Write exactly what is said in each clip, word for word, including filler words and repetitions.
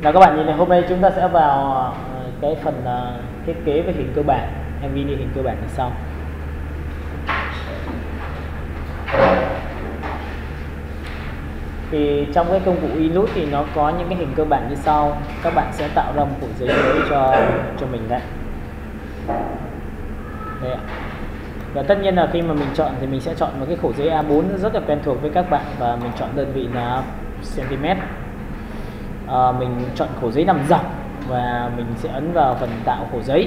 Nào các bạn nhìn này, hôm nay chúng ta sẽ vào cái phần thiết kế về hình cơ bản. Em ghi đi hình cơ bản như sau. Thì trong cái công cụ Inut thì nó có những cái hình cơ bản như sau. Các bạn sẽ tạo ra một cuộn giấy mới cho cho mình đấy. Đây ạ. Và tất nhiên là khi mà mình chọn thì mình sẽ chọn một cái khổ giấy A bốn rất là quen thuộc với các bạn, và mình chọn đơn vị là cm. À, mình chọn khổ giấy nằm dọc và mình sẽ ấn vào phần tạo khổ giấy.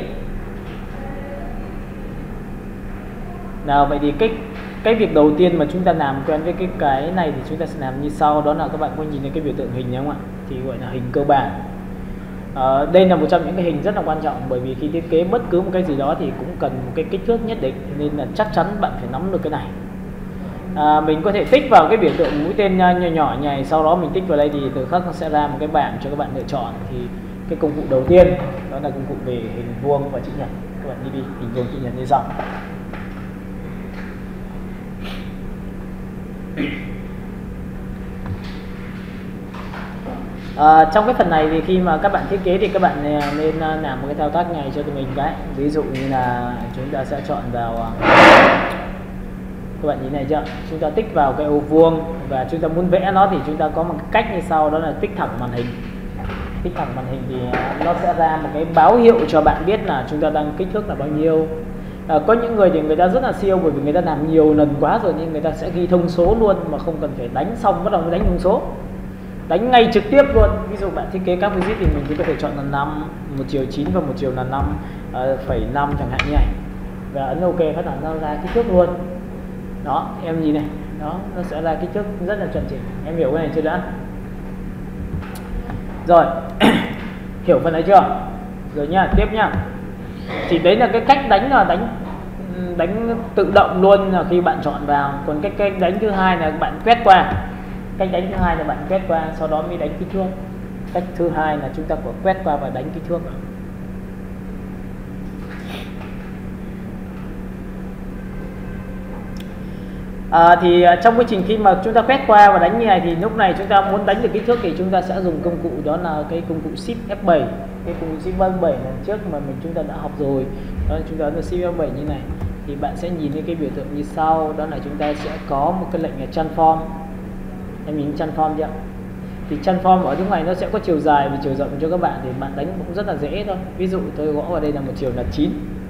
Nào, vậy thì cái cái việc đầu tiên mà chúng ta làm quen với cái cái này thì chúng ta sẽ làm như sau, đó là các bạn có nhìn thấy cái biểu tượng hình không ạ? Thì gọi là hình cơ bản. À, đây là một trong những cái hình rất là quan trọng, bởi vì khi thiết kế bất cứ một cái gì đó thì cũng cần một cái kích thước nhất định, nên là chắc chắn bạn phải nắm được cái này. À, mình có thể tích vào cái biểu tượng mũi tên nhỏ nhỏ này, sau đó mình tích vào đây thì từ khắc nó sẽ ra một cái bảng cho các bạn lựa chọn. Thì cái công cụ đầu tiên đó là công cụ về hình vuông và chữ nhật. Các bạn đi đi hình vuông chữ nhật như sau. À, trong cái phần này thì khi mà các bạn thiết kế thì các bạn nên làm một cái thao tác này cho tụi mình cái. Ví dụ như là chúng ta sẽ chọn vào, các bạn nhìn này chưa, chúng ta tích vào cái ô vuông và chúng ta muốn vẽ nó thì chúng ta có một cách như sau, đó là tích thẳng màn hình. Tích thẳng màn hình thì nó sẽ ra một cái báo hiệu cho bạn biết là chúng ta đang kích thước là bao nhiêu. À, có những người thì người ta rất là siêu, bởi vì người ta làm nhiều lần quá rồi nhưng người ta sẽ ghi thông số luôn mà không cần phải đánh xong bắt đầu mới đánh thông số, đánh ngay trực tiếp luôn. Ví dụ bạn thiết kế các visit thì mình chỉ có thể chọn là năm, một chiều chín và một chiều là năm phẩy năm chẳng hạn như này, và ấn ok phát là nó ra kích thước luôn. Đó, em nhìn này, đó, nó sẽ ra kích thước rất là chuẩn chỉnh. Em hiểu cái này chưa đã? Rồi, hiểu phần này chưa? Rồi nha, tiếp nha. Thì đấy là cái cách đánh, là đánh đánh tự động luôn là khi bạn chọn vào. Còn cái cách đánh thứ hai là bạn quét qua. Cách đánh thứ hai là bạn quét qua, sau đó mới đánh kích thước. Cách thứ hai là chúng ta có quét qua và đánh kích thước. À, thì trong quá trình khi mà chúng ta quét qua và đánh như này thì lúc này chúng ta muốn đánh được kích thước thì chúng ta sẽ dùng công cụ, đó là cái công cụ Shift F bảy. Cái công cụ Shift F bảy lần trước mà mình chúng ta đã học rồi. Đó, chúng ta ấn Shift F bảy như này thì bạn sẽ nhìn thấy cái biểu tượng như sau, đó là chúng ta sẽ có một cái lệnh là transform. Em nhìn transform chưa? Thì transform ở trong này nó sẽ có chiều dài và chiều rộng cho các bạn, thì bạn đánh cũng rất là dễ thôi. Ví dụ tôi gõ vào đây là một chiều là chín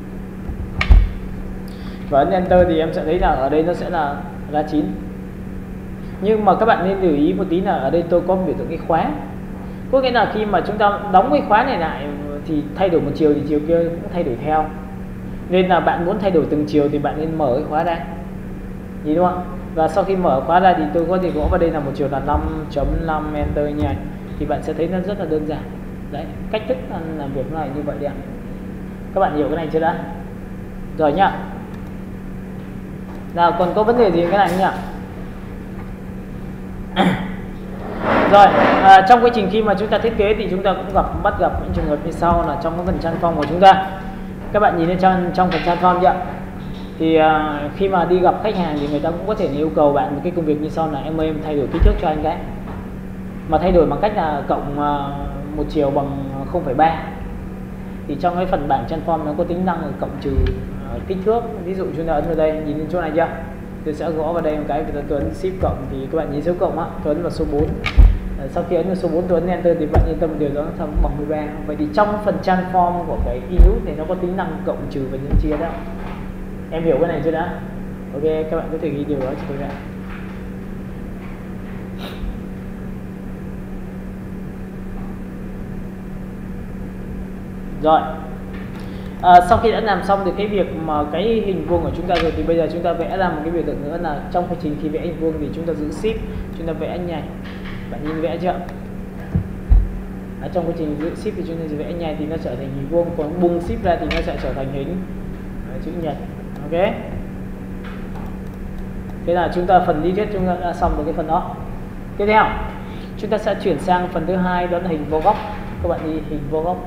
và ấn enter thì em sẽ thấy là ở đây nó sẽ là ra chín. Nhưng mà các bạn nên lưu ý một tí là ở đây tôi có biểu tượng cái khóa. Có nghĩa là khi mà chúng ta đóng cái khóa này lại thì thay đổi một chiều thì chiều kia cũng thay đổi theo. Nên là bạn muốn thay đổi từng chiều thì bạn nên mở cái khóa ra. Nhìn đúng không? Và sau khi mở khóa ra thì tôi có thể gõ vào đây là một chiều là năm chấm năm enter như này, thì bạn sẽ thấy nó rất là đơn giản. Đấy, cách thức làm việc này như vậy đấy ạ. Các bạn hiểu cái này chưa đã? Rồi nhá. Nào, còn có vấn đề gì cái này nhỉ? Rồi, à, trong quá trình khi mà chúng ta thiết kế thì chúng ta cũng gặp bắt gặp những trường hợp như sau, là trong cái phần transform của chúng ta. Các bạn nhìn lên trong trong phần transform chưa? Thì à, khi mà đi gặp khách hàng thì người ta cũng có thể yêu cầu bạn một cái công việc như sau, là em ơi em thay đổi kích thước cho anh cái. Mà thay đổi bằng cách là cộng à, một chiều bằng không phẩy ba. Thì trong cái phần bảng transform nó có tính năng là cộng trừ uh, kích thước. Ví dụ chúng ta ấn vào đây, nhìn lên chỗ này chưa? Tôi sẽ gõ vào đây một cái, tôi ấn shift cộng thì các bạn nhìn số cộng á, tôi ấn vào số bốn. Uh, sau khi ấn vào số bốn tôi ấn enter thì bạn yên tâm điều đó nó thành bằng mười ba. Vậy thì trong phần transform của cái Inut này nó có tính năng cộng trừ và nhân chia đó. Em hiểu cái này chưa đã? Ok, các bạn có thể ghi điều đó cho tôi đã. Rồi, à, sau khi đã làm xong thì cái việc mà cái hình vuông của chúng ta rồi thì bây giờ chúng ta vẽ ra một cái biểu tượng nữa, là trong quá trình khi vẽ hình vuông thì chúng ta giữ shift, chúng ta vẽ nhảy. Bạn nhìn vẽ chưa? À, trong quá trình giữ shift thì chúng ta vẽ nhảy thì nó trở thành hình vuông, còn bung shift ra thì nó sẽ trở thành hình à, chữ nhật. Ok. Thế là chúng ta phần lý thuyết chúng ta đã xong được cái phần đó. Tiếp theo chúng ta sẽ chuyển sang phần thứ hai, đó là hình vô góc. Các bạn đi hình vô góc.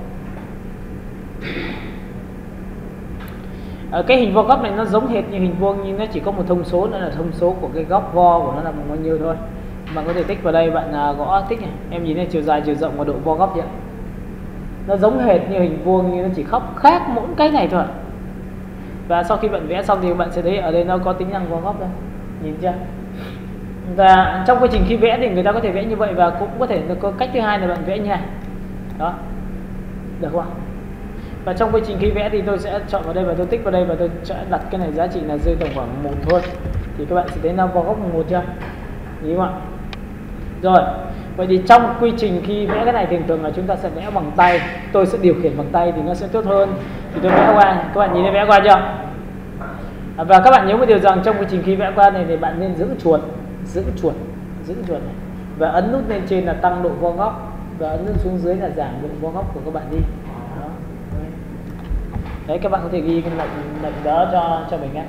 Ở cái hình vuông góc này nó giống hệt như hình vuông, nhưng nó chỉ có một thông số, đó là thông số của cái góc vo của nó là bao nhiêu thôi. bạn có thể tích vào đây, bạn uh, gõ tích này. Em nhìn thấy chiều dài, chiều rộng và độ vo góc chưa? Nó giống hệt như hình vuông, nhưng nó chỉ khóc khác mỗi cái này thôi. Và sau khi bạn vẽ xong thì bạn sẽ thấy ở đây nó có tính năng vo góc đây, nhìn chưa? Và trong quá trình khi vẽ thì người ta có thể vẽ như vậy, và cũng có thể có cách thứ hai là bạn vẽ như này đó, được không? Và trong quá trình khi vẽ thì tôi sẽ chọn vào đây và tôi tích vào đây, và tôi sẽ đặt cái này giá trị là rơi tổng khoảng một thôi, thì các bạn sẽ thấy nó vo góc một chưa, đúng không ạ? Rồi, vậy thì trong quy trình khi vẽ cái này thường thường là chúng ta sẽ vẽ bằng tay, tôi sẽ điều khiển bằng tay thì nó sẽ tốt hơn. Thì tôi vẽ qua, các bạn nhìn thấy vẽ qua chưa? À, và các bạn nhớ một điều rằng trong quy trình khi vẽ qua này thì bạn nên giữ chuột, giữ chuột, giữ chuột này, và ấn nút lên trên là tăng độ vo góc, và ấn nút xuống dưới là giảm độ vo góc của các bạn đi. Đó. Đấy, các bạn có thể ghi cái lệnh, lệnh đó cho cho mình nhé.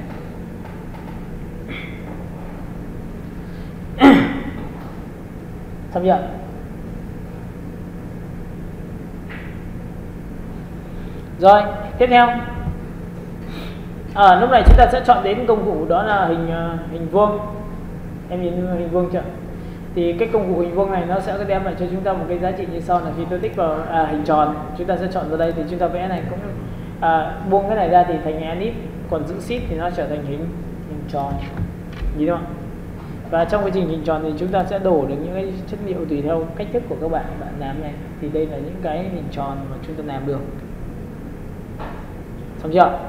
Xong chưa? Rồi, tiếp theo. À, lúc này chúng ta sẽ chọn đến công cụ đó là hình hình vuông. Em nhìn hình vuông chưa? Thì cái công cụ hình vuông này nó sẽ đem lại cho chúng ta một cái giá trị như sau là khi tôi tích vào à, hình tròn, chúng ta sẽ chọn vào đây thì chúng ta vẽ này cũng à, buông cái này ra thì thành ellipse, còn giữ shift thì nó trở thành hình hình tròn, nhìn không ạ? Và trong quá trình hình tròn thì chúng ta sẽ đổ được những cái chất liệu tùy theo cách thức của các bạn bạn làm này. Thì đây là những cái hình tròn mà chúng ta làm được. Xong chưa?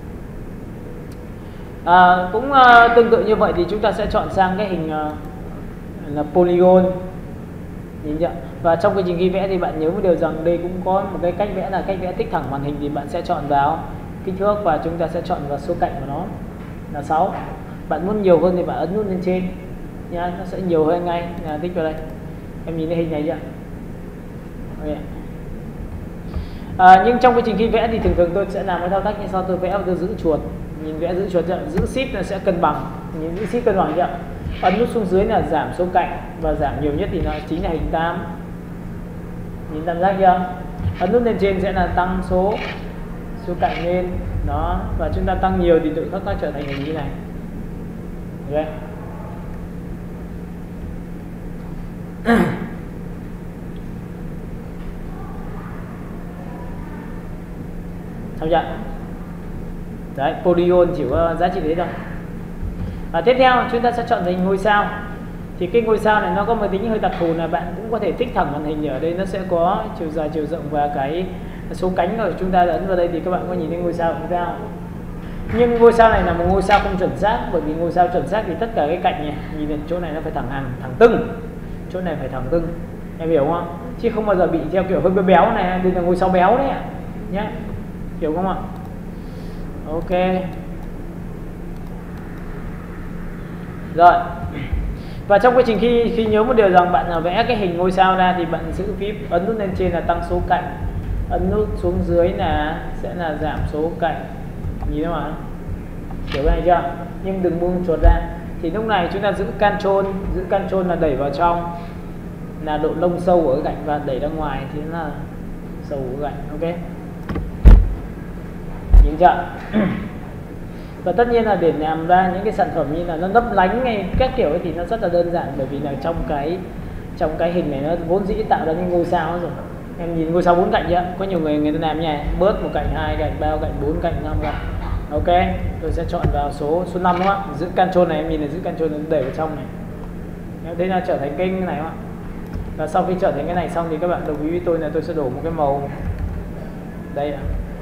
À, cũng uh, tương tự như vậy thì chúng ta sẽ chọn sang cái hình uh, là polygon, nhìn chưa? Và trong quá trình ghi vẽ thì bạn nhớ một điều rằng đây cũng có một cái cách vẽ là cách vẽ tích thẳng màn hình, thì bạn sẽ chọn vào kích thước và chúng ta sẽ chọn vào số cạnh của nó là sáu. Bạn muốn nhiều hơn thì bạn ấn nút lên trên nha, nó sẽ nhiều hơn ngay. Là tích vào đây, em nhìn thấy hình này chưa? Okay. À, nhưng trong quá trình khi vẽ thì thường thường tôi sẽ làm cái thao tác như sau, tôi vẽ và tôi giữ chuột, nhìn vẽ giữ chuột chưa? Giữ shift là sẽ cân bằng, nhìn giữ shift cân bằng chưa? Ấn nút xuống dưới là giảm số cạnh, và giảm nhiều nhất thì nó chính là hình tam, nhìn tam giác chưa? Ấn nút lên trên sẽ là tăng số số cạnh lên đó, và chúng ta tăng nhiều thì tự khắc nó trở thành hình như này. Ok. Xong chưa? Đấy, polygon chỉ có giá trị đấy thôi. À, tiếp theo chúng ta sẽ chọn hình ngôi sao. Thì cái ngôi sao này nó có một tính hơi đặc thù là bạn cũng có thể tích thẳng màn hình, ở đây nó sẽ có chiều dài, chiều rộng và cái số cánh của chúng ta ấn vào đây thì các bạn có nhìn thấy ngôi sao không sao? Nhưng ngôi sao này là một ngôi sao không chuẩn xác, bởi vì ngôi sao chuẩn xác thì tất cả cái cạnh này, nhìn đến chỗ này nó phải thẳng hàng, thẳng tưng, chỗ này phải thẳng tưng, em hiểu không? Chứ không bao giờ bị theo kiểu hơi béo béo này, đây là ngôi sao béo đấy ạ, nhé, hiểu không ạ? Ok. Rồi. Và trong quá trình khi khi nhớ một điều rằng bạn vẽ cái hình ngôi sao ra thì bạn giữ phím, ấn nút lên trên là tăng số cạnh, ấn nút xuống dưới là sẽ là giảm số cạnh, nhìn thấy không ạ? Hiểu cái này chưa? Nhưng đừng buông chuột ra. Thì lúc này chúng ta giữ Ctrl, giữ Ctrl là đẩy vào trong, là độ lông sâu ở cái cạnh, và đẩy ra ngoài thì là sâu ở cạnh. Ok. Nhìn chưa? Và tất nhiên là để làm ra những cái sản phẩm như là nó lấp lánh hay các kiểu ấy thì nó rất là đơn giản, bởi vì là trong cái trong cái hình này nó vốn dĩ tạo ra những ngôi sao rồi. Em nhìn ngôi sao bốn cạnh chưa? Có nhiều người người ta làm như này, bớt một cạnh, hai cạnh, ba cạnh, bốn cạnh, năm cạnh. Ok, tôi sẽ chọn vào số số năm đúng không ạ? Giữ Ctrl này, em nhìn là giữ Ctrl này, đẩy vào trong này. Nếu thế là trở thành cái này không ạ? Và sau khi trở thành cái này xong thì các bạn đồng ý với tôi là tôi sẽ đổ một cái màu đây ạ.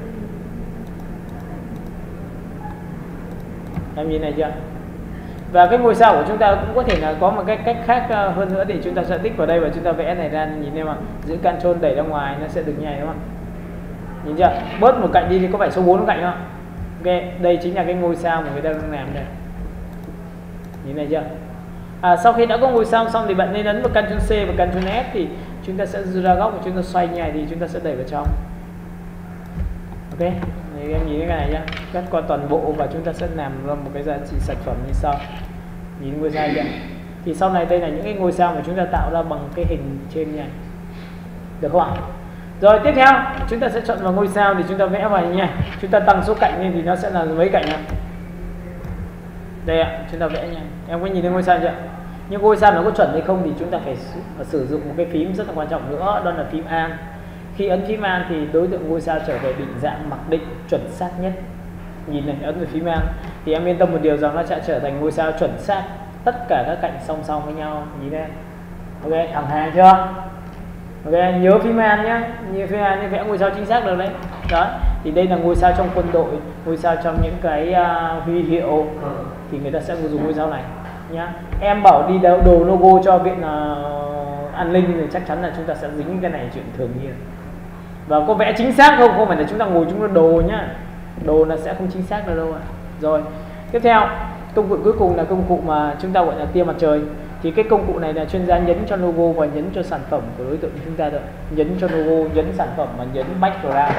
Em nhìn này chưa? Và cái ngôi sao của chúng ta cũng có thể là có một cái cách khác hơn nữa, để chúng ta sẽ tích vào đây và chúng ta vẽ này ra, nhìn thấy mà giữ Ctrl đẩy ra ngoài nó sẽ được như này đúng không? Nhìn chưa? Bớt một cạnh đi thì có phải số bốn cạnh không? Ok, đây chính là cái ngôi sao mà người ta đang làm đây. Nhìn này chưa? À, sau khi đã có ngôi sao xong thì bạn nên ấn vào Ctrl C và Ctrl F, thì chúng ta sẽ ra góc và chúng ta xoay như này thì chúng ta sẽ đẩy vào trong. Ok. Thì em nhìn cái này nhá, cắt qua toàn bộ và chúng ta sẽ làm ra một cái giá trị sản phẩm như sau. Nhìn ngôi sao chưa? Thì sau này đây là những cái ngôi sao mà chúng ta tạo ra bằng cái hình trên này, được không ạ? Rồi tiếp theo chúng ta sẽ chọn vào ngôi sao thì chúng ta vẽ vào như này, chúng ta tăng số cạnh lên thì nó sẽ là mấy cạnh ạ? Đây ạ, chúng ta vẽ nha. Em có nhìn thấy ngôi sao chưa? Nhưng ngôi sao nó có chuẩn hay không thì chúng ta phải sử dụng một cái phím rất là quan trọng nữa, đó là phím An. Khi ấn phím An thì đối tượng ngôi sao trở về định dạng mặc định chuẩn xác nhất. Nhìn này, ấn vào phím An thì em yên tâm một điều rằng nó sẽ trở thành ngôi sao chuẩn xác, tất cả các cạnh song song với nhau. Nhìn đây, ok, thẳng hàng chưa? Ok, nhớ phím An nhé, như phím An như vẽ ngôi sao chính xác được đấy. Đó, thì đây là ngôi sao trong quân đội, ngôi sao trong những cái uh, huy hiệu thì người ta sẽ dùng ngôi sao này nhá. Em bảo đi đồ, đồ logo cho viện uh, an ninh thì chắc chắn là chúng ta sẽ dính cái này chuyện thường nhiên. Và có vẽ chính xác không? Không phải là chúng ta ngồi chúng ta đồ nhá, đồ là sẽ không chính xác được đâu ạ. Rồi, tiếp theo công cụ cuối cùng là công cụ mà chúng ta gọi là tia mặt trời. Thì cái công cụ này là chuyên gia nhấn cho logo và nhấn cho sản phẩm của đối tượng chúng ta được, nhấn cho logo, nhấn sản phẩm và nhấn background.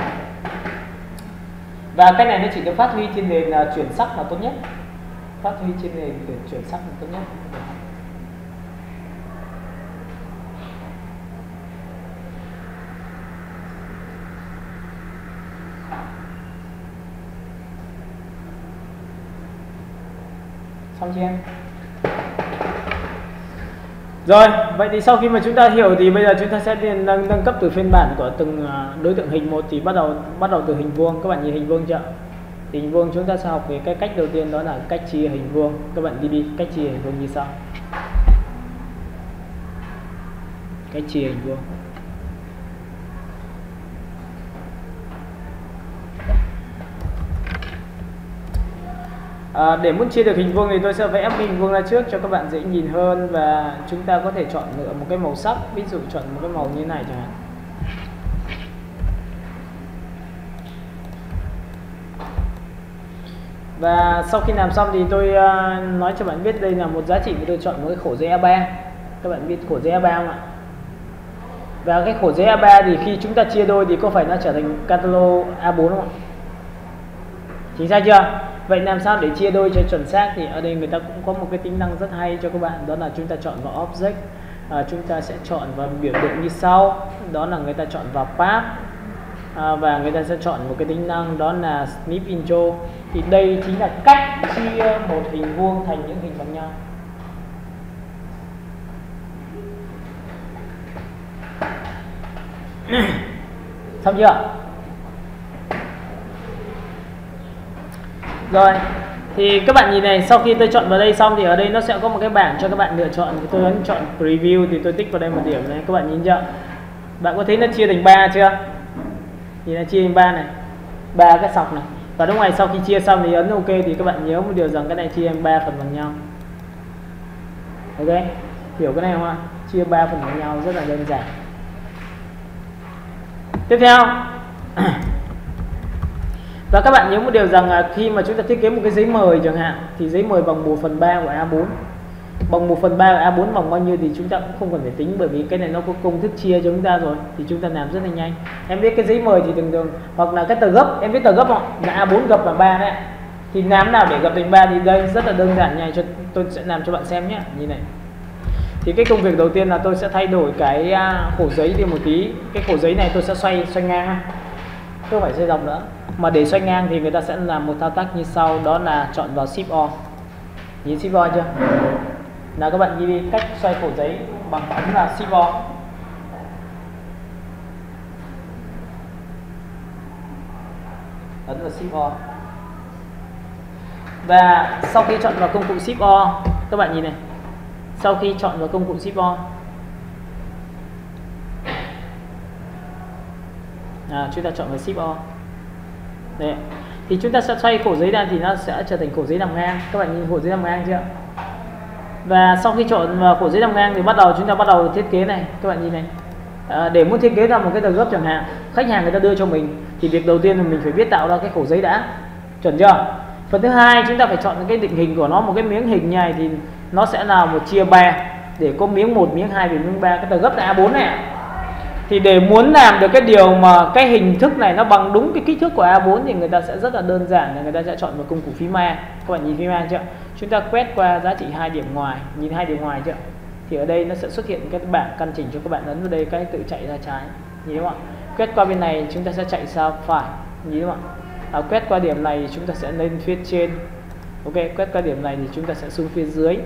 Và cái này nó chỉ được phát huy trên nền là chuyển sắc là tốt nhất, phát huy trên nền để chuyển sắc là tốt nhất. Xong chưa em? Rồi, vậy thì sau khi mà chúng ta hiểu thì bây giờ chúng ta sẽ nâng, nâng cấp từ phiên bản của từng đối tượng hình một. Thì bắt đầu bắt đầu từ hình vuông. Các bạn nhìn hình vuông chưa? Thì hình vuông chúng ta sẽ học về cái cách đầu tiên, đó là cách chia hình vuông. Các bạn đi đi, cách chia hình vuông như sau. Cách chia hình vuông. À, để muốn chia được hình vuông thì tôi sẽ vẽ hình vuông ra trước cho các bạn dễ nhìn hơn, và chúng ta có thể chọn lựa một cái màu sắc, ví dụ chọn một cái màu như này chẳng hạn. Và sau khi làm xong thì tôi uh, nói cho bạn biết đây là một giá trị mà tôi chọn một cái khổ giấy A ba. Các bạn biết khổ giấy A ba không ạ? Và cái khổ giấy A ba thì khi chúng ta chia đôi thì có phải nó trở thành catalog A bốn không ạ? Chính xác chưa? Vậy làm sao để chia đôi cho chuẩn xác? Thì ở đây người ta cũng có một cái tính năng rất hay cho các bạn, đó là chúng ta chọn vào object, à, chúng ta sẽ chọn vào biểu tượng như sau, đó là người ta chọn vào path, à, và người ta sẽ chọn một cái tính năng đó là snip intro. Thì đây chính là cách chia một hình vuông thành những hình bằng nhau. Xong chưa? Rồi, thì các bạn nhìn này, sau khi tôi chọn vào đây xong thì ở đây nó sẽ có một cái bảng cho các bạn lựa chọn. Thì tôi ấn chọn preview thì tôi tích vào đây một điểm này, các bạn nhìn chưa? Bạn có thấy nó chia thành ba chưa? Nhìn nó chia thành ba này, ba cái sọc này. Và lúc này sau khi chia xong thì ấn ok thì các bạn nhớ một điều rằng cái này chia thành ba phần bằng nhau. Ok, hiểu cái này không ạ? Chia ba phần bằng nhau rất là đơn giản. Tiếp theo và các bạn nhớ một điều rằng là khi mà chúng ta thiết kế một cái giấy mời chẳng hạn thì giấy mời bằng một phần ba của A bốn. Bằng một phần ba của A bốn bằng bao nhiêu thì chúng ta cũng không cần phải tính, bởi vì cái này nó có công thức chia cho chúng ta rồi, thì chúng ta làm rất là nhanh. Em biết cái giấy mời thì thường thường hoặc là cái tờ gấp, em biết tờ gấp không? Là A bốn gập bằng ba đấy. Thì làm nào để gập thành ba thì đây rất là đơn giản nha, cho tôi sẽ làm cho bạn xem nhé. Như này. Thì cái công việc đầu tiên là tôi sẽ thay đổi cái khổ giấy đi một tí. Cái khổ giấy này tôi sẽ xoay xoay ngang, không phải xoay dọc nữa. Mà để xoay ngang thì người ta sẽ làm một thao tác như sau, đó là chọn vào Shift O. Nhìn Shift O chưa? Nào các bạn ghi đi cách xoay khổ giấy bằng ấn là Shift O. Ấn vào Shift O. Và sau khi chọn vào công cụ Shift O, các bạn nhìn này. Sau khi chọn vào công cụ Shift O, à, chúng ta chọn vào Shift O. Đấy. Thì chúng ta sẽ xoay khổ giấy ra thì nó sẽ trở thành khổ giấy nằm ngang. Các bạn nhìn khổ giấy nằm ngang chưa? Và sau khi chọn vào khổ giấy nằm ngang thì bắt đầu chúng ta bắt đầu thiết kế này. Các bạn nhìn này, à, để muốn thiết kế ra một cái tờ gấp chẳng hạn, khách hàng người ta đưa cho mình thì việc đầu tiên là mình phải biết tạo ra cái khổ giấy đã, chuẩn chưa? Phần thứ hai chúng ta phải chọn cái định hình của nó, một cái miếng hình như này thì nó sẽ là một chia ba, để có miếng một, miếng hai, miếng ba. Cái tờ gấp là A bốn này. Thì để muốn làm được cái điều mà cái hình thức này nó bằng đúng cái kích thước của A bốn thì người ta sẽ rất là đơn giản, là người ta sẽ chọn vào công cụ phím A. Các bạn nhìn phím A chưa? Chúng ta quét qua giá trị hai điểm ngoài, nhìn hai điểm ngoài chưa? Thì ở đây nó sẽ xuất hiện cái bảng căn chỉnh cho các bạn, ấn vào đây cái tự chạy ra trái, nhìn đúng không ạ? Quét qua bên này chúng ta sẽ chạy sang phải, nhìn đúng không ạ? À, quét qua điểm này chúng ta sẽ lên phía trên. Ok, quét qua điểm này thì chúng ta sẽ xuống phía dưới.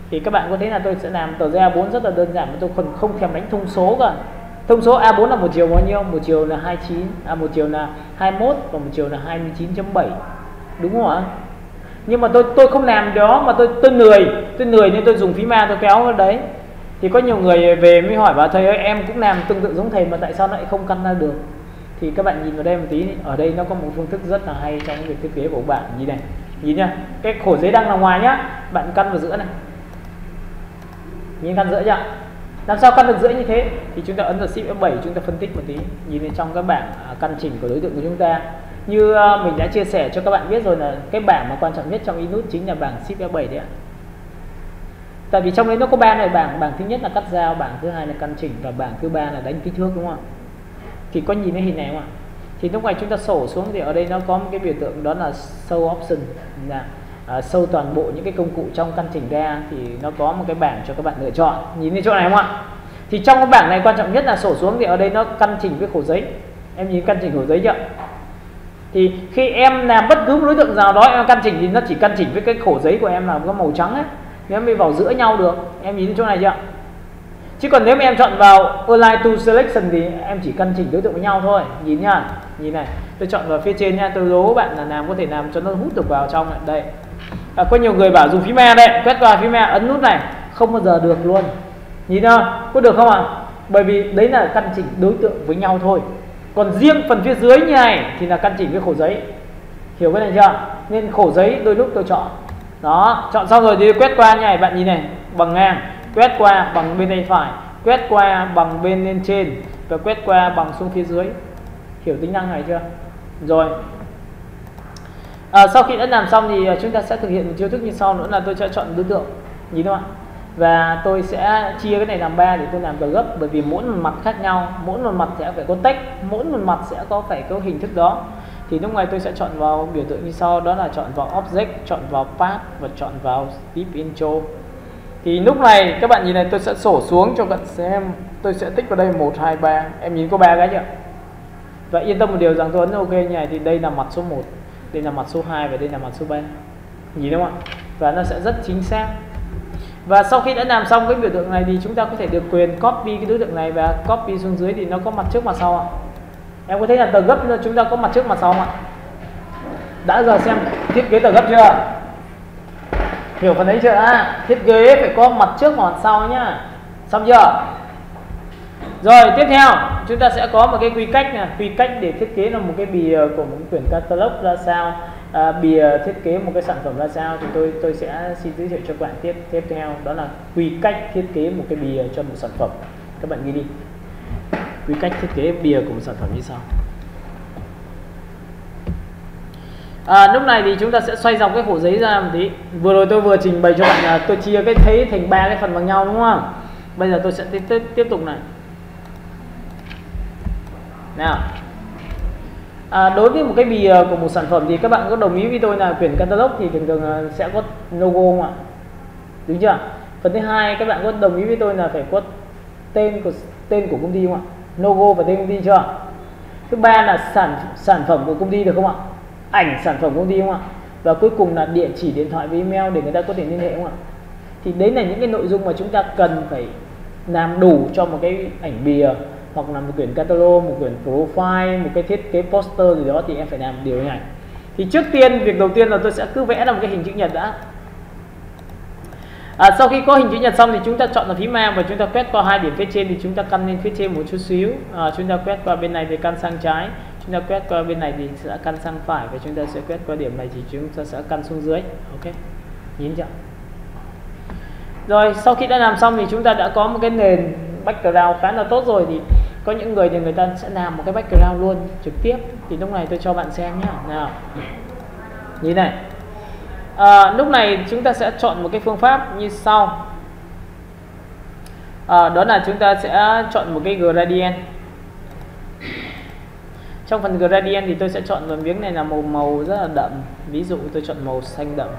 Thì các bạn có thấy là tôi sẽ làm tờ giấy A bốn rất là đơn giản, mà tôi còn không thèm đánh thông số cả. Thông số A bốn là một chiều bao nhiêu? Một chiều là hai mươi chín, à một chiều là hai mươi mốt và một chiều là hai mươi chín chấm bảy. Đúng không ạ? Nhưng mà tôi tôi không làm đó, mà tôi tôi lười, tôi lười nên tôi dùng phím A tôi kéo vào đấy. Thì có nhiều người về mới hỏi bảo thầy ơi, em cũng làm tương tự giống thầy mà tại sao lại không căn ra được? Thì các bạn nhìn vào đây một tí, ở đây nó có một phương thức rất là hay trong việc thiết kế của bạn. Nhìn này, nhìn nha, cái khổ giấy đang là ngoài nhá, bạn căn vào giữa này, nhìn căn giữa chưa? Làm sao căn được giữa như thế? Thì chúng ta ấn vào Shift F bảy, chúng ta phân tích một tí, nhìn lên trong các bảng căn chỉnh của đối tượng của chúng ta. Như mình đã chia sẻ cho các bạn biết rồi, là cái bảng mà quan trọng nhất trong Inus chính là bảng Shift F bảy đấy ạ. Tại vì trong đấy nó có ba này bảng, bảng thứ nhất là cắt dao, bảng thứ hai là căn chỉnh và bảng thứ ba là đánh kích thước, đúng không ạ? Thì có nhìn thấy hình này không ạ? Thì lúc này chúng ta sổ xuống thì ở đây nó có một cái biểu tượng đó là show option, là uh, show toàn bộ những cái công cụ trong căn chỉnh ra, thì nó có một cái bảng cho các bạn lựa chọn. Nhìn thấy chỗ này không ạ? Thì trong cái bảng này quan trọng nhất là sổ xuống thì ở đây nó căn chỉnh với khổ giấy. Em nhìn căn chỉnh khổ giấy chưa? Thì khi em làm bất cứ đối tượng nào đó em căn chỉnh thì nó chỉ căn chỉnh với cái khổ giấy của em là có màu trắng ấy, nếu mới vào giữa nhau được. Em nhìn thấy chỗ này chưa? Chứ còn nếu mà em chọn vào Align to Selection thì em chỉ căn chỉnh đối tượng với nhau thôi. Nhìn nhá, nhìn này, tôi chọn vào phía trên nha, tôi đố bạn là làm có thể làm cho nó hút được vào trong này. Đây, à, có nhiều người bảo dùng phím A đây, quét qua phím A ấn nút này không bao giờ được luôn. Nhìn không? Có được không ạ? À? Bởi vì đấy là căn chỉnh đối tượng với nhau thôi. Còn riêng phần phía dưới như này thì là căn chỉnh với khổ giấy. Hiểu cái này chưa? Nên khổ giấy đôi lúc tôi chọn. Đó, chọn xong rồi thì quét qua như này, bạn nhìn này, bằng ngang, quét qua bằng bên tay phải, quét qua bằng bên lên trên và quét qua bằng xuống phía dưới. Hiểu tính năng này chưa? Rồi. À, sau khi đã làm xong thì chúng ta sẽ thực hiện một chiêu thức như sau nữa, là tôi sẽ chọn đối tượng. Nhìn không ạ? Và tôi sẽ chia cái này làm ba để tôi làm tờ gấp, bởi vì mỗi một mặt khác nhau, mỗi một mặt sẽ phải có text, mỗi một mặt sẽ có phải có hình thức đó. Thì lúc này tôi sẽ chọn vào biểu tượng như sau, đó là chọn vào Object, chọn vào Path và chọn vào Deep Intro. Thì lúc này các bạn nhìn này, tôi sẽ sổ xuống cho bạn xem, tôi sẽ tích vào đây một, hai, ba. Em nhìn có ba cái chưa? Và yên tâm một điều rằng tôi ấn OK như này thì đây là mặt số một, đây là mặt số hai và đây là mặt số ba. Nhìn đúng không ạ? Và nó sẽ rất chính xác. Và sau khi đã làm xong cái biểu tượng này thì chúng ta có thể được quyền copy cái đối tượng này và copy xuống dưới thì nó có mặt trước mặt sau ạ. Em có thấy là tờ gấp chúng ta có mặt trước mặt sau không ạ? Đã giờ xem thiết kế tờ gấp chưa? Hiểu phần đấy chưa? À, thiết kế phải có mặt trước và mặt sau nhá. Xong chưa? Rồi tiếp theo chúng ta sẽ có một cái quy cách này, quy cách để thiết kế là một cái bìa của một quyển catalog ra sao, à, bìa thiết kế một cái sản phẩm ra sao, thì tôi tôi sẽ xin giới thiệu cho các bạn tiếp tiếp theo, đó là quy cách thiết kế một cái bìa cho một sản phẩm. Các bạn ghi đi. Quy cách thiết kế bìa của một sản phẩm như sau. À, lúc này thì chúng ta sẽ xoay dòng cái khổ giấy ra một tí. Vừa rồi tôi vừa trình bày cho bạn là tôi chia cái thấy thành ba cái phần bằng nhau, đúng không? Bây giờ tôi sẽ tiếp tiếp, tiếp tục này. Nào, à, đối với một cái bìa của một sản phẩm thì các bạn có đồng ý với tôi là quyển catalog thì thường thường sẽ có logo không ạ? Đúng chưa? Phần thứ hai, các bạn có đồng ý với tôi là phải có tên của tên của công ty không ạ? Logo và tên công ty chưa? Thứ ba là sản sản phẩm của công ty được không ạ? Ảnh sản phẩm công ty không ạ? Và cuối cùng là địa chỉ điện thoại với email để người ta có thể liên hệ không ạ? Thì đấy là những cái nội dung mà chúng ta cần phải làm đủ cho một cái ảnh bìa, hoặc là một quyển catalog, một quyển profile, một cái thiết kế poster gì đó, thì em phải làm điều này. Thì trước tiên, việc đầu tiên là tôi sẽ cứ vẽ ra một cái hình chữ nhật đã. À, sau khi có hình chữ nhật xong thì chúng ta chọn là phím A và chúng ta quét qua hai điểm phía trên thì chúng ta căn lên phía trên một chút xíu. À, chúng ta quét qua bên này thì căn sang trái, chúng ta quét qua bên này thì sẽ căn sang phải, và chúng ta sẽ quét qua điểm này thì chúng ta sẽ căn xuống dưới. Ok, nhìn chưa? Rồi sau khi đã làm xong thì chúng ta đã có một cái nền background khá là tốt rồi. Thì có những người thì người ta sẽ làm một cái background luôn trực tiếp. Thì lúc này tôi cho bạn xem nhé. Nào, nhìn này. À, lúc này chúng ta sẽ chọn một cái phương pháp như sau. À, đó là chúng ta sẽ chọn một cái gradient. Trong phần gradient thì tôi sẽ chọn vào miếng này là màu màu rất là đậm. Ví dụ tôi chọn màu xanh đậm.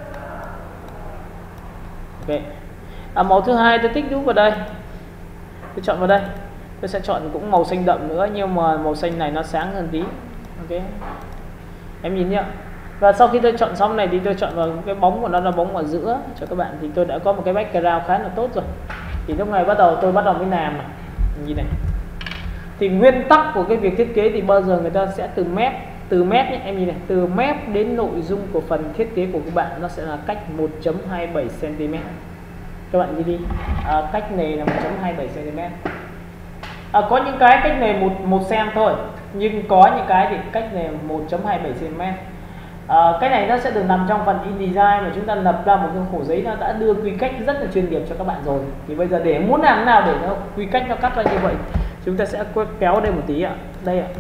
Ok. À, màu thứ hai tôi tích đúp vào đây, tôi chọn vào đây, tôi sẽ chọn cũng màu xanh đậm nữa, nhưng mà màu xanh này nó sáng hơn tí. Ok, em nhìn nhá, Và sau khi tôi chọn xong này thì tôi chọn vào cái bóng của nó là bóng ở giữa cho các bạn, thì tôi đã có một cái background khá là tốt rồi. Thì lúc này bắt đầu tôi bắt đầu mới làm này. Như này. Thì nguyên tắc của cái việc thiết kế thì bao giờ người ta sẽ từ mép, từ mép nhé em nhìn này, từ mép đến nội dung của phần thiết kế của các bạn nó sẽ là cách một phẩy hai bảy xăng ti mét. Các bạn ghi đi, à, cách này là một phẩy hai bảy xăng ti mét. À, có những cái cách này một một cm thôi, nhưng có những cái thì cách này một phẩy hai bảy xăng ti mét. À, cái này nó sẽ được nằm trong phần InDesign mà chúng ta lập ra một cái khổ giấy, nó đã đưa quy cách rất là chuyên nghiệp cho các bạn rồi. Thì bây giờ để muốn làm thế nào để nó quy cách nó cắt ra như vậy, chúng ta sẽ kéo đây một tí ạ. Đây ạ.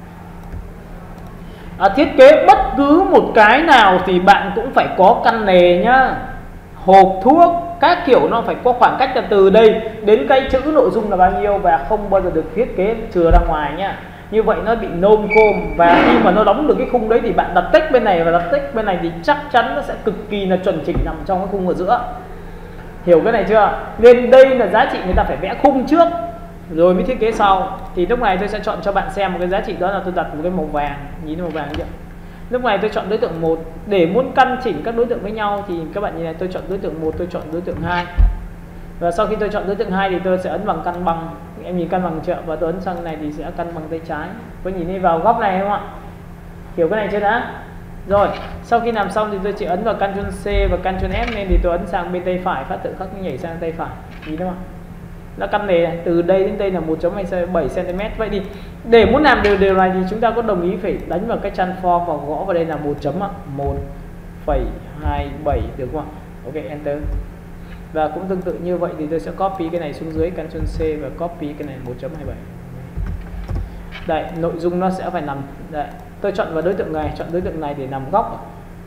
À, thiết kế bất cứ một cái nào thì bạn cũng phải có căn nề nhá, hộp thuốc các kiểu, nó phải có khoảng cách từ đây đến cái chữ nội dung là bao nhiêu, và không bao giờ được thiết kế chừa ra ngoài nhá. Như vậy nó bị nôm côm, và khi mà nó đóng được cái khung đấy thì bạn đặt text bên này và đặt text bên này thì chắc chắn nó sẽ cực kỳ là chuẩn chỉnh nằm trong cái khung ở giữa. Hiểu cái này chưa? Nên đây là giá trị người ta phải vẽ khung trước rồi mới thiết kế sau. Thì lúc này tôi sẽ chọn cho bạn xem một cái giá trị, đó là tôi đặt một cái màu vàng, nhìn màu vàng chưa? Lúc này tôi chọn đối tượng một. Để muốn căn chỉnh các đối tượng với nhau thì các bạn nhìn này, tôi chọn đối tượng một, tôi chọn đối tượng hai. Và sau khi tôi chọn đối tượng hai thì tôi sẽ ấn bằng cân bằng. Em nhìn cân bằng chưa? Và tôi ấn sang này thì sẽ cân bằng tay trái. Có nhìn đi vào góc này không ạ? Hiểu cái này chưa đã? Rồi, sau khi làm xong thì tôi chỉ ấn vào Ctrl C và Ctrl F nên thì tôi ấn sang bên tay phải, phát tự khắc nhảy sang tay phải. Nhìn đúng không? Nó căn nề này, từ đây đến đây là một phẩy hai bảy xăng ti mét. Vậy thì để muốn làm được điều này thì chúng ta có đồng ý phải đánh vào cái transform và gõ vào đây là một chấm một phẩy hai bảy được không ạ? Ok, enter. Và cũng tương tự như vậy thì tôi sẽ copy cái này xuống dưới, Ctrl C và copy cái này một chấm hai bảy. Đây, nội dung nó sẽ phải nằm đây. Tôi chọn vào đối tượng này, chọn đối tượng này để nằm góc.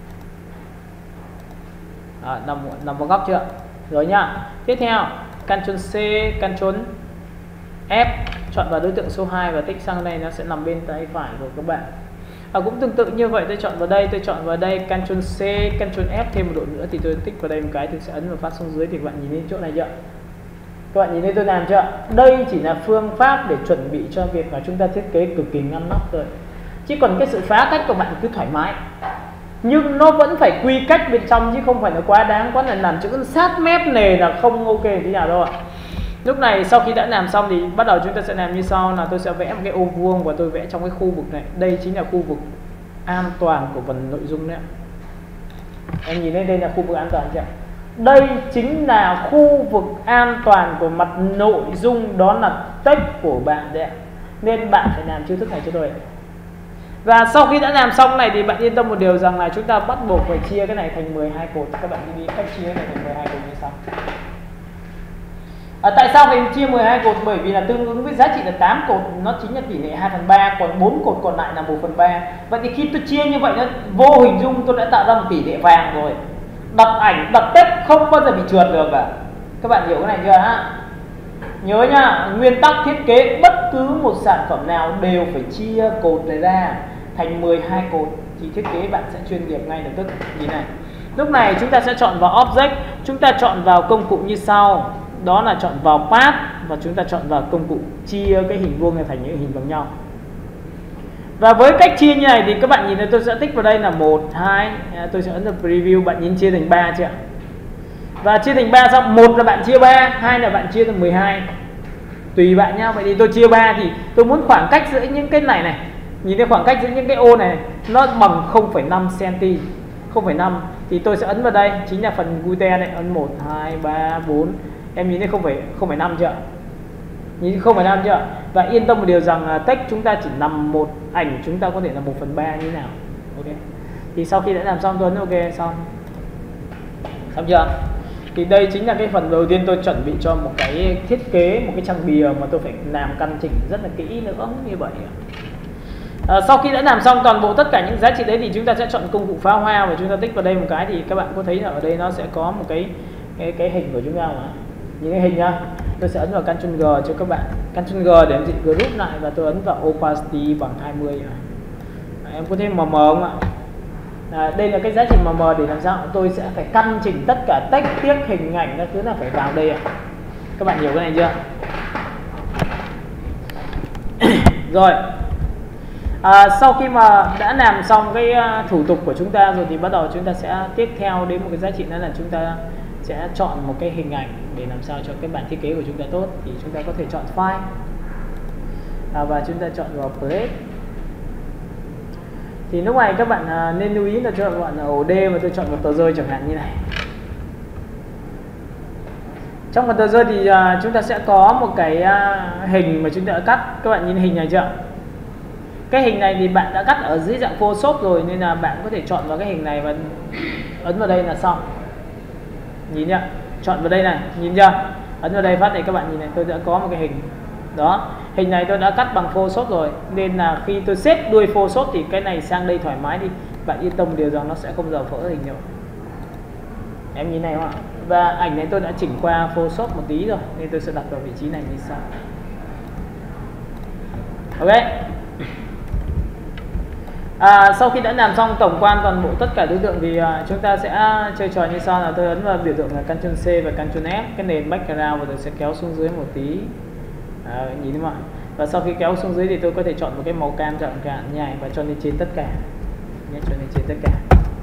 À, nằm nằm vào góc chưa? Rồi nhá. Tiếp theo, Ctrl C, Ctrl F, chọn vào đối tượng số hai và tích sang đây, nó sẽ nằm bên tay phải của các bạn. À, cũng tương tự như vậy, tôi chọn vào đây, tôi chọn vào đây, Ctrl C, Ctrl F thêm một độ nữa thì tôi tích vào đây một cái, tôi sẽ ấn vào phát xuống dưới thì các bạn nhìn thấy chỗ này chưa? Các bạn nhìn thấy tôi làm chưa? Đây chỉ là phương pháp để chuẩn bị cho việc mà chúng ta thiết kế cực kỳ ngăn nắp thôi. Chứ còn cái sự phá cách của bạn cứ thoải mái. Nhưng nó vẫn phải quy cách bên trong chứ không phải là quá đáng, quá là làm chữ sát mép nề là không ok tí nào đâu ạ. Lúc này sau khi đã làm xong thì bắt đầu chúng ta sẽ làm như sau, là tôi sẽ vẽ một cái ô vuông và tôi vẽ trong cái khu vực này. Đây chính là khu vực an toàn của phần nội dung đấy. Em nhìn lên đây là khu vực an toàn chưa? Đây chính là khu vực an toàn của mặt nội dung, đó là text của bạn đấy. Nên bạn phải làm chiêu thức này cho tôi. Và sau khi đã làm xong này thì bạn yên tâm một điều rằng là chúng ta bắt buộc phải chia cái này thành mười hai cột. Các bạn đi cách chia cái này thành mười hai cột như sau. À, tại sao phải chia mười hai cột? Bởi vì là tương ứng với giá trị là tám cột, nó chính là tỷ lệ hai phần ba, còn bốn cột còn lại là một phần ba. Vậy thì khi tôi chia như vậy, nó vô hình dung tôi đã tạo ra một tỷ lệ vàng rồi. Đặt ảnh, đặt text không bao giờ bị trượt được cả. Các bạn hiểu cái này chưa hả? Nhớ nhá, nguyên tắc thiết kế bất cứ một sản phẩm nào đều phải chia cột này ra thành mười hai cột thì thiết kế bạn sẽ chuyên nghiệp ngay lập tức. Như này. Lúc này chúng ta sẽ chọn vào Object, chúng ta chọn vào công cụ như sau. Đó là chọn vào Path và chúng ta chọn vào công cụ chia cái hình vuông này thành những hình bằng nhau. Và với cách chia như này thì các bạn nhìn thấy tôi sẽ tích vào đây là một, hai, tôi sẽ ấn vào Preview, bạn nhìn chia thành ba chưa? Và chia thành ba xong, một là bạn chia ba, hai là bạn chia thành mười hai. Tùy bạn nhá. Vậy thì tôi chia ba thì tôi muốn khoảng cách giữa những cái này này, nhìn thấy khoảng cách giữa những cái ô này, nó bằng không phẩy năm xăng-ti-mét. không phẩy năm thì tôi sẽ ấn vào đây, chính là phần guide này, ấn một, hai, ba, bốn. Em nhìn thấy không phẩy năm chưa? Nhìn không phẩy năm chưa? Và yên tâm một điều rằng là text chúng ta chỉ nằm một ảnh, chúng ta có thể là một phần ba như thế nào. Ok. Thì sau khi đã làm xong tôi ấn ok xong. Xong chưa? Thì đây chính là cái phần đầu tiên tôi chuẩn bị cho một cái thiết kế, một cái trang bìa mà tôi phải làm căn chỉnh rất là kỹ nữa như vậy. À, sau khi đã làm xong toàn bộ tất cả những giá trị đấy thì chúng ta sẽ chọn công cụ phá hoa và chúng ta tích vào đây một cái thì các bạn có thấy là ở đây nó sẽ có một cái cái, cái hình của chúng ta mà. Nhìn cái hình nhá. Tôi sẽ ấn vào Ctrl G cho các bạn. Ctrl G để em group lại và tôi ấn vào opacity bằng hai mươi. À, em có thêm mờ mờ không ạ? À, đây là cái giá trị mờ mờ để làm sao tôi sẽ phải căn chỉnh tất cả text, tiết, hình ảnh các thứ là phải vào đây ạ. Các bạn hiểu cái này chưa? Rồi. À, sau khi mà đã làm xong cái uh, thủ tục của chúng ta rồi thì bắt đầu chúng ta sẽ tiếp theo đến một cái giá trị nữa là chúng ta sẽ chọn một cái hình ảnh để làm sao cho cái bản thiết kế của chúng ta tốt. Thì chúng ta có thể chọn file à, và chúng ta chọn vào plate. Thì lúc này các bạn uh, nên lưu ý là cho các bạn ổ D mà tôi chọn một tờ rơi chẳng hạn như này. Trong một tờ rơi thì uh, chúng ta sẽ có một cái uh, hình mà chúng ta đã cắt. Các bạn nhìn hình này chưa? Cái hình này thì bạn đã cắt ở dưới dạng Photoshop rồi nên là bạn có thể chọn vào cái hình này và ấn vào đây là xong. Nhìn nhá, chọn vào đây này, nhìn chưa? Ấn vào đây phát này các bạn nhìn này, tôi đã có một cái hình. Đó, hình này tôi đã cắt bằng Photoshop rồi nên là khi tôi xếp đuôi Photoshop thì cái này sang đây thoải mái đi. Bạn yên tâm điều rằng nó sẽ không dò vỡ hình nữa. Em nhìn này không ạ? Và ảnh này tôi đã chỉnh qua Photoshop một tí rồi nên tôi sẽ đặt vào vị trí này như sau. Ok. À, sau khi đã làm xong tổng quan toàn bộ tất cả đối tượng thì uh, chúng ta sẽ chơi trò như sau là tôi ấn vào biểu tượng là Ctrl C và Ctrl F, cái nền background và tôi sẽ kéo xuống dưới một tí. À, nhìn thấy không ạ? Và sau khi kéo xuống dưới thì tôi có thể chọn một cái màu cam chẳng hạn như này và cho lên trên tất cả. Nhé, cho lên trên tất cả.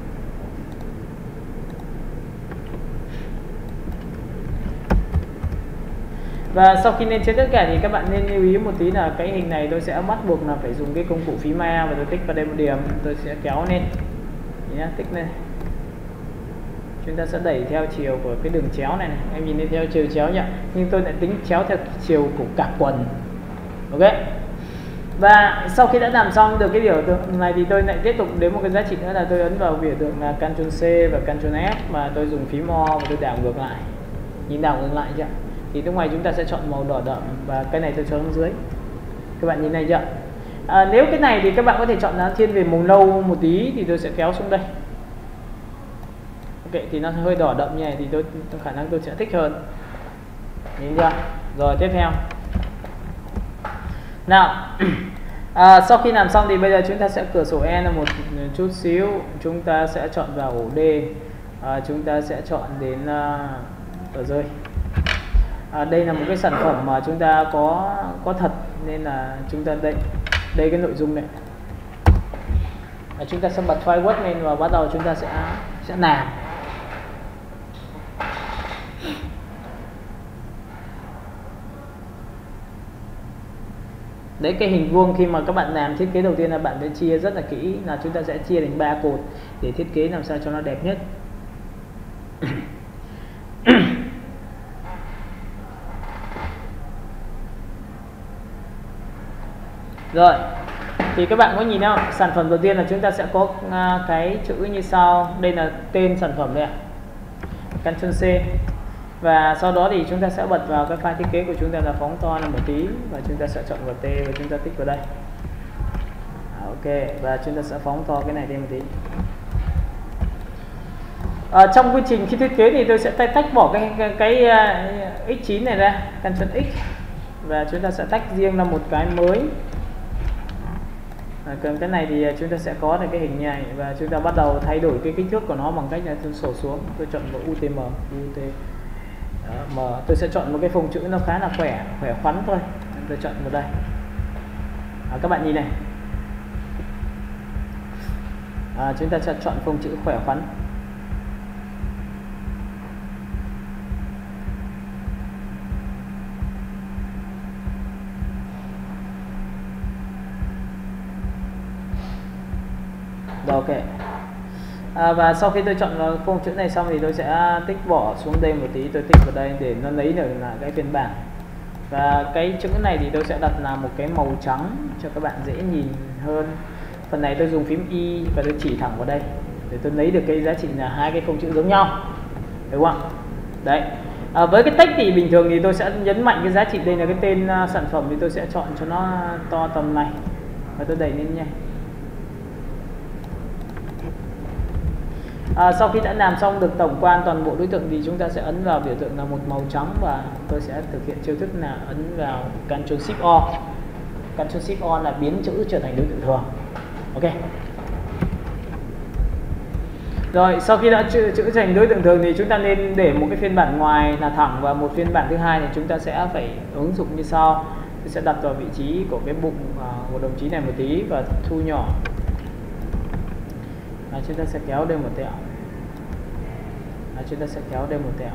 Và sau khi lên trên tất cả thì các bạn nên lưu ý một tí là cái hình này tôi sẽ bắt buộc là phải dùng cái công cụ phím A và tôi tích vào đây một điểm, tôi sẽ kéo lên nhé, tích lên. Chúng ta sẽ đẩy theo chiều của cái đường chéo này, này. Em nhìn thấy theo chiều chéo nhỉ? Nhưng tôi lại tính chéo theo chiều của cả quần. Ok. Và sau khi đã làm xong được cái biểu tượng này thì tôi lại tiếp tục đến một cái giá trị nữa là tôi ấn vào biểu tượng là Ctrl C và Ctrl F mà tôi dùng phím O và tôi đảo ngược lại. Nhìn đảo ngược lại chưa? Thì lúc này chúng ta sẽ chọn màu đỏ đậm và cái này tôi cho xuống dưới. Các bạn nhìn này chưa? À, nếu cái này thì các bạn có thể chọn nó thiên về màu nâu một tí thì tôi sẽ kéo xuống đây. Ok, thì nó hơi đỏ đậm như này thì tôi, tôi khả năng tôi sẽ thích hơn. Nhìn chưa? Rồi tiếp theo. Nào, à, sau khi làm xong thì bây giờ chúng ta sẽ cửa sổ E là một chút xíu, chúng ta sẽ chọn vào ổ D, à, chúng ta sẽ chọn đến uh, tờ rơi. À, đây là một cái sản phẩm mà chúng ta có có thật nên là chúng ta đây đây cái nội dung này. À, chúng ta sẽ bật file Word lên và bắt đầu chúng ta sẽ sẽ làm. Đấy, cái hình vuông khi mà các bạn làm thiết kế đầu tiên là bạn sẽ chia rất là kỹ, là chúng ta sẽ chia thành ba cột để thiết kế làm sao cho nó đẹp nhất. Rồi, thì các bạn có nhìn không? Sản phẩm đầu tiên là chúng ta sẽ có uh, cái chữ như sau. Đây là tên sản phẩm đây ạ. Ctrl C. Và sau đó thì chúng ta sẽ bật vào cái file thiết kế của chúng ta là phóng to lên một tí và chúng ta sẽ chọn vào T và chúng ta tích vào đây. À, ok, và chúng ta sẽ phóng to cái này lên một tí. À, trong quy trình khi thiết kế thì tôi sẽ tách bỏ cái cái, cái uh, X chín này ra, Ctrl X và chúng ta sẽ tách riêng ra một cái mới. À, còn cái này thì chúng ta sẽ có được cái hình như này và chúng ta bắt đầu thay đổi cái kích thước của nó bằng cách là tôi sổ xuống, tôi chọn vào U T M, U T M, tôi sẽ chọn một cái phông chữ nó khá là khỏe, khỏe khoắn thôi, tôi chọn vào đây. À, các bạn nhìn này, à, chúng ta sẽ chọn phông chữ khỏe khoắn. Rồi, ok. À, và sau khi tôi chọn vào phông chữ này xong thì tôi sẽ tích bỏ xuống đây một tí, tôi tích vào đây để nó lấy được là cái phiên bản. Và cái chữ này thì tôi sẽ đặt là một cái màu trắng cho các bạn dễ nhìn hơn. Phần này tôi dùng phím Y và tôi chỉ thẳng vào đây để tôi lấy được cái giá trị là hai cái phông chữ giống nhau, đúng không ạ? Đấy. À, với cái text thì bình thường thì tôi sẽ nhấn mạnh cái giá trị đây là cái tên uh, sản phẩm thì tôi sẽ chọn cho nó to tầm này và tôi đẩy lên nha. À, sau khi đã làm xong được tổng quan toàn bộ đối tượng thì chúng ta sẽ ấn vào biểu tượng là một màu trắng và tôi sẽ thực hiện chiêu thức là ấn vào Ctrl Shift O. Ctrl Shift O là biến chữ trở thành đối tượng thường. Ok. Rồi, sau khi đã chữ, chữ thành đối tượng thường thì chúng ta nên để một cái phiên bản ngoài là thẳng và một phiên bản thứ hai thì chúng ta sẽ phải ứng dụng như sau. tôi sẽ đặt vào vị trí của cái bụng của đồng chí này một tí và thu nhỏ. À, chúng ta sẽ kéo đây một tẹo. À, chúng ta sẽ kéo đây một tẹo.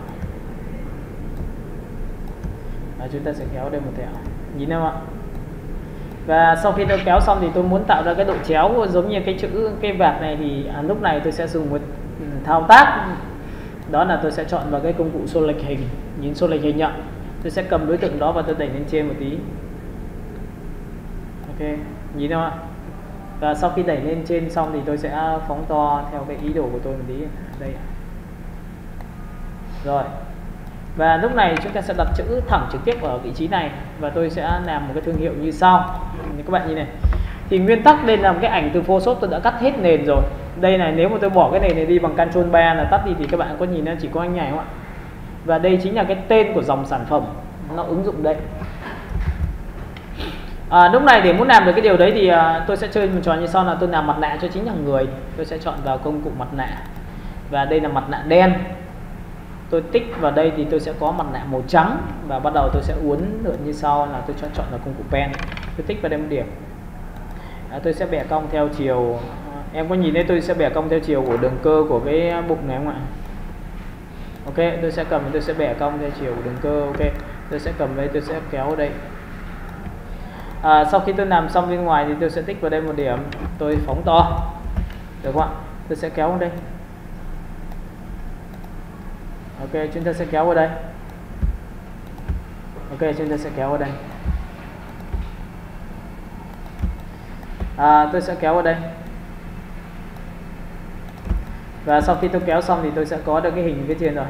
À, chúng ta sẽ kéo đây một tẹo. Nhìn không ạ? Và sau khi tôi kéo xong thì tôi muốn tạo ra cái độ chéo giống như cái chữ cái vạt này thì à, lúc này tôi sẽ dùng một thao tác, đó là tôi sẽ chọn vào cái công cụ xô lệch hình. Nhìn xô lệch hình ạ, tôi sẽ cầm đối tượng đó và tôi đẩy lên trên một tí. Ok, nhìn không ạ? Và sau khi đẩy lên trên xong thì tôi sẽ phóng to theo cái ý đồ của tôi một tí. Đây. Rồi. Và lúc này chúng ta sẽ đặt chữ thẳng trực tiếp ở vị trí này và tôi sẽ làm một cái thương hiệu như sau. Các bạn nhìn này. Thì nguyên tắc đây là một cái ảnh từ Photoshop tôi đã cắt hết nền rồi. Đây này, nếu mà tôi bỏ cái nền này đi bằng Ctrl ba là tắt đi thì các bạn có nhìn nó chỉ có anh này không ạ? Và đây chính là cái tên của dòng sản phẩm nó ứng dụng đây. À, lúc này để muốn làm được cái điều đấy thì à, tôi sẽ chơi một trò như sau là tôi làm mặt nạ cho chính là người. Tôi sẽ chọn vào công cụ mặt nạ. Và đây là mặt nạ đen. Tôi tích vào đây thì tôi sẽ có mặt nạ màu trắng và bắt đầu tôi sẽ uốn lượn như sau là tôi chọn chọn vào công cụ pen. Tôi tích vào đây một điểm. À, tôi sẽ bẻ cong theo chiều. Em có nhìn thấy tôi sẽ bẻ cong theo chiều của đường cơ của cái bụng này không ạ? Ok, tôi sẽ cầm tôi sẽ bẻ cong theo chiều của đường cơ. Ok, tôi sẽ cầm đây, tôi sẽ kéo ở đây. À, sau khi tôi làm xong bên ngoài thì tôi sẽ tích vào đây một điểm, tôi phóng to, được không ạ? Tôi sẽ kéo vào đây. Ok, chúng ta sẽ kéo vào đây. Ok, chúng ta sẽ kéo vào đây. À, tôi sẽ kéo vào đây. Và sau khi tôi kéo xong thì tôi sẽ có được cái hình phía trên rồi.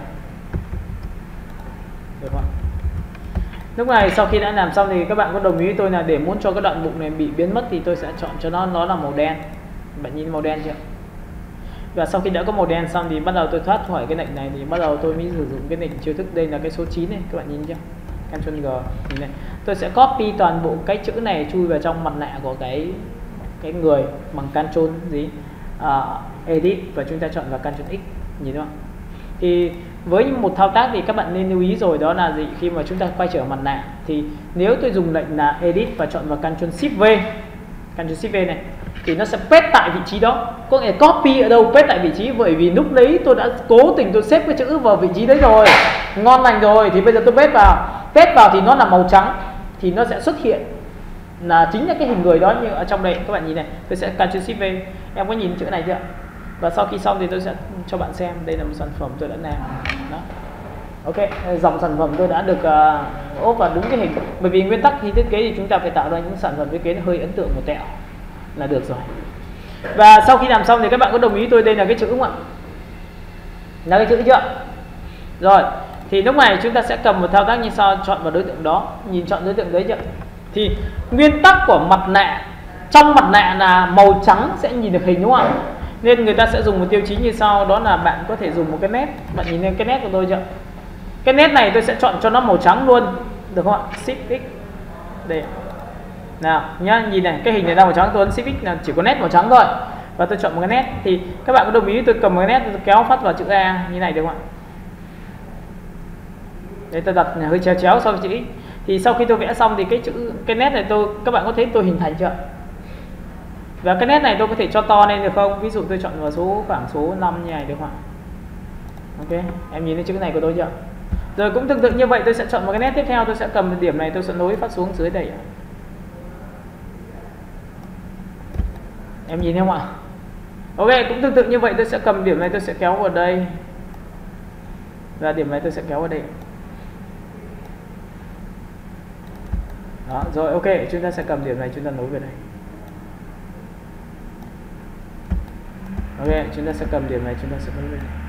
Được không? Lúc này sau khi đã làm xong thì các bạn có đồng ý với tôi là để muốn cho cái đoạn bụng này bị biến mất thì tôi sẽ chọn cho nó nó là màu đen. Bạn nhìn màu đen chưa? Và sau khi đã có màu đen xong thì bắt đầu tôi thoát khỏi cái lệnh này thì bắt đầu tôi mới sử dụng cái lệnh chiêu thức, đây là cái số chín này, các bạn nhìn chưa? Ctrl G nhìn này. Tôi sẽ copy toàn bộ cái chữ này chui vào trong mặt nạ của cái cái người bằng Ctrl gì? À, edit và chúng ta chọn vào Ctrl X, nhìn thấy không? Thì với một thao tác thì các bạn nên lưu ý rồi, đó là gì? Khi mà chúng ta quay trở mặt nạ thì nếu tôi dùng lệnh là edit và chọn vào Ctrl Shift V, Ctrl Shift V này thì nó sẽ paste tại vị trí đó. Có nghĩa copy ở đâu paste tại vị trí, bởi vì lúc đấy tôi đã cố tình tôi xếp cái chữ vào vị trí đấy rồi, ngon lành rồi, thì bây giờ tôi paste vào, paste vào thì nó là màu trắng thì nó sẽ xuất hiện là chính là cái hình người đó như ở trong đây. Các bạn nhìn này, tôi sẽ Ctrl Shift V, em có nhìn chữ này chưa? Và sau khi xong thì tôi sẽ cho bạn xem đây là một sản phẩm tôi đã làm đó. Ok, dòng sản phẩm tôi đã được uh, ốp vào đúng cái hình, bởi vì nguyên tắc khi thiết kế thì chúng ta phải tạo ra những sản phẩm thiết kế nó hơi ấn tượng một tẹo là được rồi. Và sau khi làm xong thì các bạn có đồng ý tôi đây là cái chữ không ạ? Là cái chữ chưa? Rồi, thì lúc này chúng ta sẽ cầm một thao tác như sau, chọn vào đối tượng đó, nhìn chọn đối tượng đấy chưa? Thì nguyên tắc của mặt nạ, trong mặt nạ là màu trắng sẽ nhìn được hình đúng không ạ? Nên người ta sẽ dùng một tiêu chí như sau, đó là bạn có thể dùng một cái nét, bạn nhìn lên cái nét của tôi chưa? Cái nét này tôi sẽ chọn cho nó màu trắng luôn, được không ạ? Shift X đây nào nhá, nhìn này, cái hình này là màu trắng, tôi ấn Shift X là chỉ có nét màu trắng thôi và tôi chọn một cái nét. Thì các bạn có đồng ý tôi cầm một cái nét tôi kéo phát vào chữ A như này được không ạ? Đây tôi đặt hơi chéo chéo so với chữ X. Thì sau khi tôi vẽ xong thì cái chữ cái nét này tôi các bạn có thấy tôi hình thành chưa? Và cái nét này tôi có thể cho to lên được không? Ví dụ tôi chọn vào số khoảng số năm như này được không ạ? Ok, em nhìn thấy chữ này của tôi chưa? Rồi cũng tương tự như vậy tôi sẽ chọn một cái nét tiếp theo, tôi sẽ cầm điểm này tôi sẽ nối phát xuống dưới đây. Em nhìn thấy không ạ? Ok, cũng tương tự như vậy tôi sẽ cầm điểm này tôi sẽ kéo vào đây. Và điểm này tôi sẽ kéo vào đây. Đó, rồi ok, chúng ta sẽ cầm điểm này chúng ta nối về đây. Ok, chúng ta sẽ cầm điểm này chúng ta sẽ nối về đây.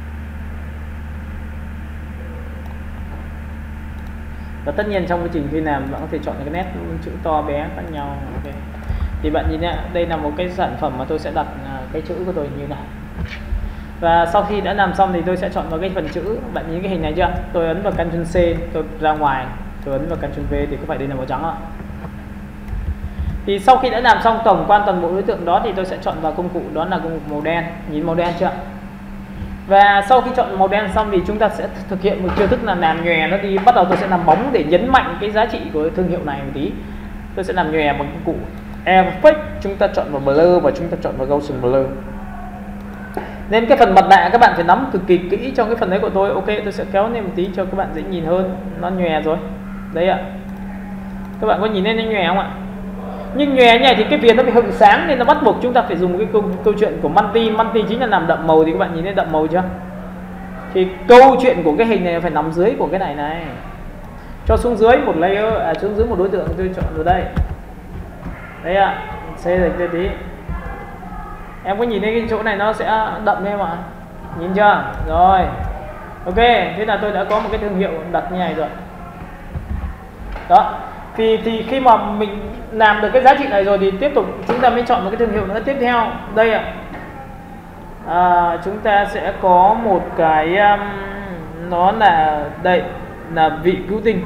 Và tất nhiên trong quá trình khi làm bạn có thể chọn cái nét chữ to bé khác nhau. Ok, thì bạn nhìn nhá, đây là một cái sản phẩm mà tôi sẽ đặt cái chữ của tôi như này. Và sau khi đã làm xong thì tôi sẽ chọn vào cái phần chữ, bạn nhìn cái hình này chưa? Tôi ấn vào Ctrl C, tôi ra ngoài, tôi ấn vào Ctrl V thì có phải đây là màu trắng không? Thì sau khi đã làm xong tổng quan toàn bộ đối tượng đó thì tôi sẽ chọn vào công cụ, đó là công cụ màu đen. Nhìn màu đen chưa? Và sau khi chọn màu đen xong thì chúng ta sẽ thực hiện một chiêu thức là làm nhòe nó đi. Bắt đầu tôi sẽ làm bóng để nhấn mạnh cái giá trị của thương hiệu này một tí. tôi sẽ làm nhòe bằng công cụ Effect. Chúng ta chọn vào Blur và chúng ta chọn vào Gaussian Blur. Nên cái phần mặt nạ các bạn phải nắm cực kỳ kỹ trong cái phần đấy của tôi. Ok, tôi sẽ kéo lên một tí cho các bạn dễ nhìn hơn. Nó nhòe rồi. Đấy ạ. Các bạn có nhìn lên nó nhòe không ạ? Nhưng nhòe như này thì cái viền nó bị hừng sáng nên nó bắt buộc chúng ta phải dùng cái câu, câu chuyện của multi. Multi chính là làm đậm màu, thì các bạn nhìn thấy đậm màu chưa? Thì câu chuyện của cái hình này phải nằm dưới của cái này này. Cho xuống dưới một layer, à xuống dưới một đối tượng, tôi chọn vào đây. Đấy ạ, xây dịch lên tí. Em có nhìn thấy cái chỗ này nó sẽ đậm lên mà. Nhìn chưa? Rồi. Ok, thế là tôi đã có một cái thương hiệu đặt như này rồi. Đó. Thì thì khi mà mình làm được cái giá trị này rồi thì tiếp tục chúng ta mới chọn một cái thương hiệu nữa tiếp theo. Đây ạ. À, chúng ta sẽ có một cái um, nó là đây là vị cứu tinh.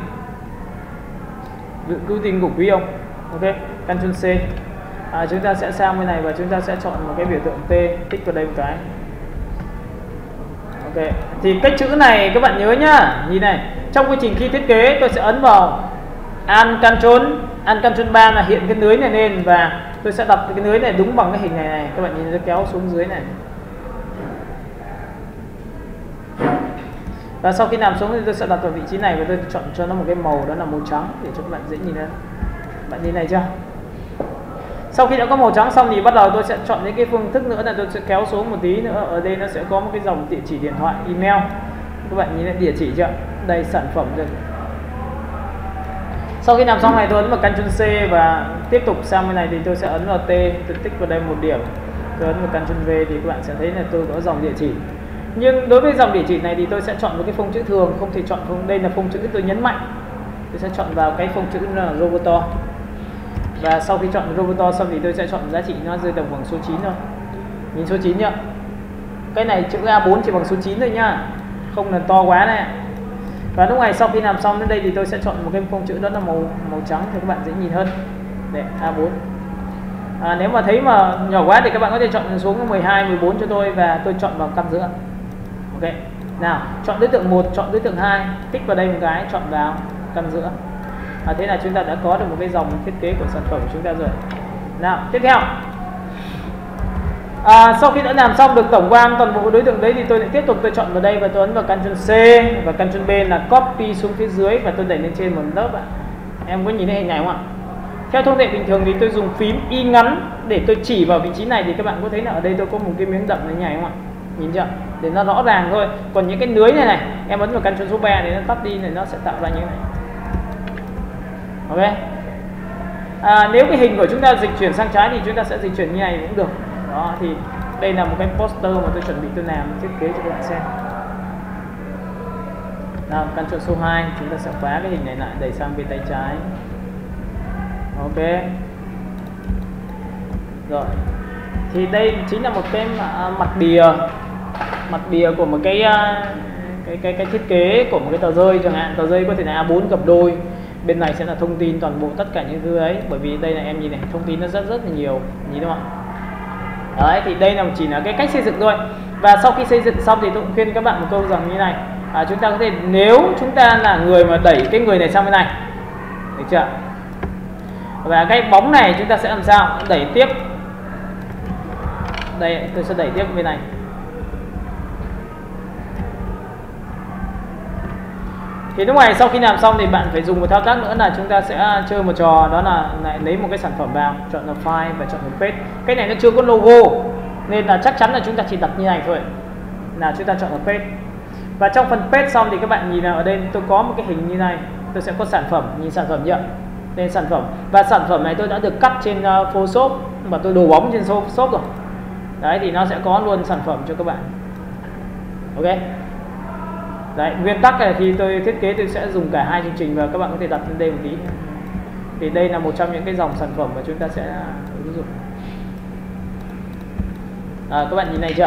Vị cứu tinh của quý ông. Ok, Ctrl C. À, chúng ta sẽ sang bên này và chúng ta sẽ chọn một cái biểu tượng T, tích vào đây một cái. Ok, thì cái chữ này các bạn nhớ nhá. Nhìn này, trong quy trình khi thiết kế tôi sẽ ấn vào Alt Ctrl, Alt Ctrl ba là hiện cái lưới này lên và tôi sẽ đặt cái lưới này đúng bằng cái hình này này. Các bạn nhìn tôi kéo xuống dưới này. Và sau khi làm xuống thì tôi sẽ đặt vào vị trí này và tôi chọn cho nó một cái màu đó là màu trắng để cho các bạn dễ nhìn hơn. Bạn nhìn này chưa? Sau khi đã có màu trắng xong thì bắt đầu tôi sẽ chọn những cái phương thức nữa là tôi sẽ kéo xuống một tí nữa. Ở đây nó sẽ có một cái dòng địa chỉ điện thoại, email. Các bạn nhìn thấy địa chỉ chưa? Đây sản phẩm rồi. Sau khi làm xong này tôi ấn vào Ctrl C và tiếp tục sang bên này thì tôi sẽ ấn vào T, tôi tích vào đây một điểm. Tôi ấn vào Ctrl V thì các bạn sẽ thấy là tôi có dòng địa chỉ. Nhưng đối với dòng địa chỉ này thì tôi sẽ chọn một cái phông chữ thường, không thể chọn phông, đây là phông chữ tôi nhấn mạnh. Tôi sẽ chọn vào cái phông chữ là Roboto. Và sau khi chọn Roboto xong thì tôi sẽ chọn giá trị nó rơi tầm khoảng số chín thôi. Nhìn số chín nhá. Cái này chữ A bốn chỉ bằng số chín thôi nhá. Không là to quá này. Và lúc này sau khi làm xong đến đây thì tôi sẽ chọn một cái phông chữ đó là màu màu trắng thì các bạn dễ nhìn hơn. Để A bốn. À, nếu mà thấy mà nhỏ quá thì các bạn có thể chọn xuống mười hai, mười bốn cho tôi và tôi chọn vào căn giữa. Ok. Nào, chọn đối tượng một, chọn đối tượng hai, kích vào đây một cái, chọn vào căn giữa. À, thế là chúng ta đã có được một cái dòng thiết kế của sản phẩm của chúng ta rồi. Nào, tiếp theo. À, sau khi đã làm xong được tổng quan toàn bộ đối tượng đấy thì tôi lại tiếp tục tôi chọn vào đây và tôi ấn vào Ctrl C và Ctrl B là copy xuống phía dưới và tôi đẩy lên trên một lớp ạ. Em có nhìn thấy hình này không ạ? Theo thông lệ bình thường thì tôi dùng phím Y ngắn để tôi chỉ vào vị trí này thì các bạn có thấy là ở đây tôi có một cái miếng đậm như này không ạ? Nhìn chưa? Để nó rõ ràng thôi. Còn những cái lưới này này, em ấn vào Ctrl số ba để nó tắt đi này, nó sẽ tạo ra như thế này. Ok. À, nếu cái hình của chúng ta dịch chuyển sang trái thì chúng ta sẽ dịch chuyển như này cũng được. Đó, thì đây là một cái poster mà tôi chuẩn bị tôi làm thiết kế cho các bạn xem. Nào, Ctrl số hai chúng ta sẽ khóa cái hình này lại, đẩy sang bên tay trái. Ok. Rồi. Thì đây chính là một cái mặt bìa, mặt bìa của một cái cái cái cái thiết kế của một cái tờ rơi chẳng hạn. Tờ rơi có thể là A bốn gập đôi. Bên này sẽ là thông tin toàn bộ tất cả những thứ ấy, bởi vì đây là em nhìn này, thông tin nó rất rất là nhiều, nhìn đúng không ạ? Đấy, thì đây là chỉ là cái cách xây dựng thôi. Và sau khi xây dựng xong thì tôi cũng khuyên các bạn một câu rằng như này, à, chúng ta có thể, nếu chúng ta là người mà đẩy cái người này sang bên này, được chưa? Và cái bóng này chúng ta sẽ làm sao? Đẩy tiếp. Đây, tôi sẽ đẩy tiếp bên này. Thì lúc này sau khi làm xong thì bạn phải dùng một thao tác nữa là chúng ta sẽ chơi một trò, đó là lại lấy một cái sản phẩm vào, chọn là file và chọn là paste. Cái này nó chưa có logo nên là chắc chắn là chúng ta chỉ đặt như này thôi. Là chúng ta chọn là paste. Và trong phần paste xong thì các bạn nhìn nào, ở đây tôi có một cái hình như này, tôi sẽ có sản phẩm, nhìn sản phẩm chưa? Đây sản phẩm. Và sản phẩm này tôi đã được cắt trên uh, Photoshop và tôi đổ bóng trên Photoshop rồi. Đấy, thì nó sẽ có luôn sản phẩm cho các bạn. Ok. Đấy, nguyên tắc này khi tôi thiết kế tôi sẽ dùng cả hai chương trình và các bạn có thể đặt lên đây một tí. Thì đây là một trong những cái dòng sản phẩm mà chúng ta sẽ ứng dụng. À, các bạn nhìn này chưa?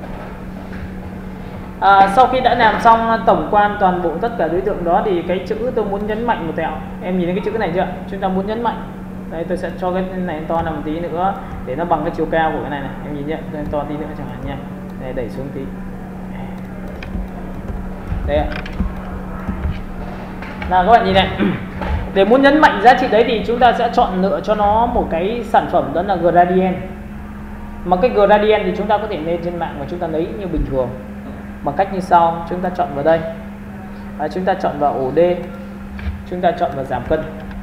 À, sau khi đã làm xong tổng quan toàn bộ tất cả đối tượng đó thì cái chữ tôi muốn nhấn mạnh một tẹo. Em nhìn thấy cái chữ này chưa? Chúng ta muốn nhấn mạnh. Đây, tôi sẽ cho cái này to làm một tí nữa để nó bằng cái chiều cao của cái này này. Em nhìn nhé, to tí nữa chẳng hạn nha. Đây, đẩy xuống tí. Đây ạ. Nào các bạn nhìn này. Để muốn nhấn mạnh giá trị đấy thì chúng ta sẽ chọn lựa cho nó một cái sản phẩm đó là gradient. Mà cái gradient thì chúng ta có thể lên trên mạng và chúng ta lấy như bình thường bằng cách như sau. Chúng ta chọn vào đây, à, chúng ta chọn vào ổ D, chúng ta chọn vào giảm cân.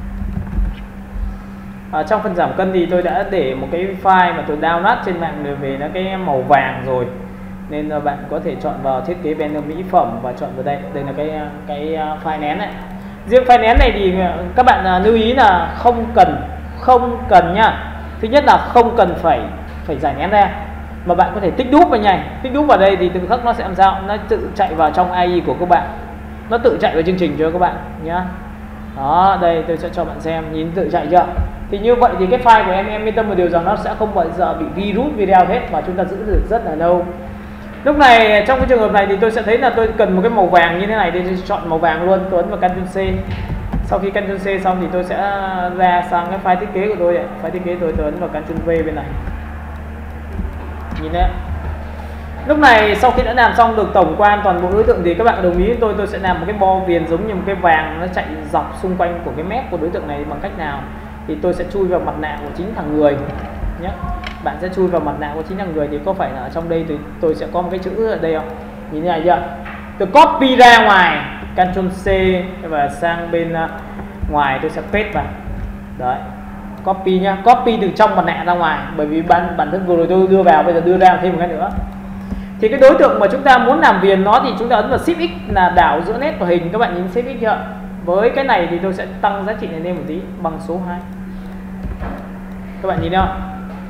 À, trong phần giảm cân thì tôi đã để một cái file mà tôi download trên mạng về nó cái màu vàng rồi, nên là bạn có thể chọn vào thiết kế banner mỹ phẩm và chọn vào đây. Đây là cái cái file nén này. Riêng file nén này thì các bạn lưu ý là không cần không cần nhá. Thứ nhất là không cần phải phải giải nén ra, mà bạn có thể tích đúp vào nhảy, tích đúp vào đây thì từng khắc nó sẽ làm sao, nó tự chạy vào trong a i của các bạn, nó tự chạy vào chương trình cho các bạn nhá. Đó, đây tôi sẽ cho bạn xem, nhìn tự chạy chưa. Thì như vậy thì cái file của em em yên tâm một điều rằng nó sẽ không bao giờ bị virus video hết, và chúng ta giữ được rất là lâu. Lúc này trong cái trường hợp này thì tôi sẽ thấy là tôi cần một cái màu vàng như thế này, thì tôi chọn màu vàng luôn, tôi ấn vào Ctrl C. Sau khi Ctrl C xong thì tôi sẽ ra sang cái file thiết kế của tôi, file thiết kế tôi tôi ấn vào Ctrl V bên này. Nhìn đấy. Lúc này sau khi đã làm xong được tổng quan toàn bộ đối tượng thì các bạn đồng ý với tôi, tôi sẽ làm một cái bo viền giống như một cái vàng nó chạy dọc xung quanh của cái mép của đối tượng này bằng cách nào? Thì tôi sẽ chui vào mặt nạ của chính thằng người nhé. Bạn sẽ chui vào mặt nạ của chính thằng người, thì có phải là ở trong đây thì tôi sẽ có một cái chữ ở đây không? Nhìn như này chưa? Tôi copy ra ngoài, Ctrl C và sang bên ngoài tôi sẽ paste vào. Đấy. Copy nhá, copy từ trong mặt nạ ra ngoài, bởi vì bản bản thân vừa rồi tôi đưa vào, bây giờ đưa ra thêm một cái nữa. Thì cái đối tượng mà chúng ta muốn làm viền nó thì chúng ta ấn vào Shift X là đảo giữa nét và hình. Các bạn nhìn Shift X chưa? Với cái này thì tôi sẽ tăng giá trị này lên một tí bằng số hai. Các bạn nhìn thấy không?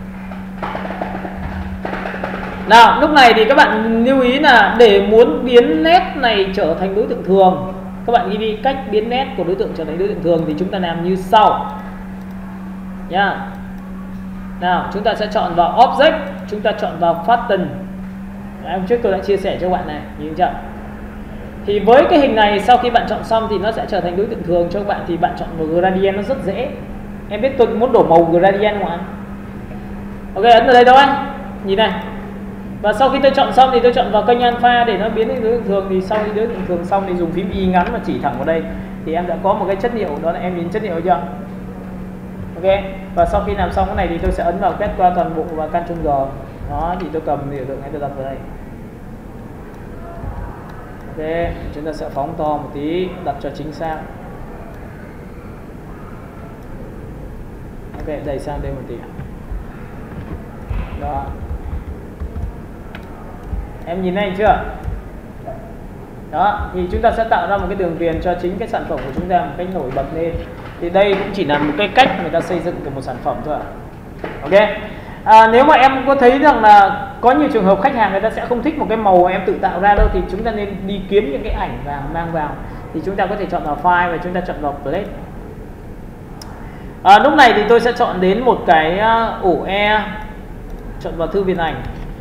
Nào, lúc này thì các bạn lưu ý là để muốn biến nét này trở thành đối tượng thường, các bạn ghi đi cách biến nét của đối tượng trở thành đối tượng thường thì chúng ta làm như sau nhá. Nào, chúng ta sẽ chọn vào Object, chúng ta chọn vào Pattern. Hôm trước tôi đã chia sẻ cho các bạn này, nhìn chưa? Thì với cái hình này sau khi bạn chọn xong thì nó sẽ trở thành đối tượng thường cho các bạn, thì bạn chọn vào Gradient nó rất dễ. Em biết tôi muốn đổi màu Gradient không ạ? Ok, ấn vào đây thôi, nhìn này. Và sau khi tôi chọn xong thì tôi chọn vào kênh Alpha để nó biến thành đối tượng thường. Thì sau khi đối tượng thường xong thì dùng phím Y ngắn và chỉ thẳng vào đây thì em đã có một cái chất liệu, đó là em nhìn chất liệu chưa? Ok, và sau khi làm xong cái này thì tôi sẽ ấn vào quét qua toàn bộ và Ctrl G. Đó, thì tôi cầm biểu tượng này tôi đặt vào đây. Ok, chúng ta sẽ phóng to một tí, đặt cho chính xác. Ok, đẩy sang đây một tí. Đó. Em nhìn này chưa? Đó, thì chúng ta sẽ tạo ra một cái đường viền cho chính cái sản phẩm của chúng ta một cách nổi bật lên. Thì đây cũng chỉ là một cái cách người ta xây dựng của một sản phẩm thôi ạ. Ok. À, nếu mà em có thấy rằng là có nhiều trường hợp khách hàng người ta sẽ không thích một cái màu em tự tạo ra đâu, thì chúng ta nên đi kiếm những cái ảnh và mang vào. Thì chúng ta có thể chọn vào file và chúng ta chọn vào plate. À, lúc này thì tôi sẽ chọn đến một cái ổ E, chọn vào thư viện ảnh.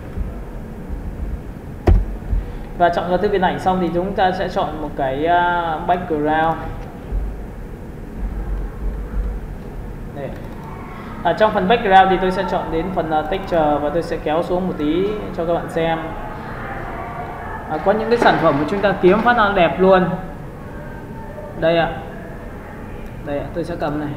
Và chọn vào thư viện ảnh xong thì chúng ta sẽ chọn một cái background. Đây. Ở trong phần background thì tôi sẽ chọn đến phần texture và tôi sẽ kéo xuống một tí cho các bạn xem. À, có những cái sản phẩm của chúng ta kiếm phát nó đẹp luôn. Đây ạ. Đây ạ, tôi sẽ cầm này.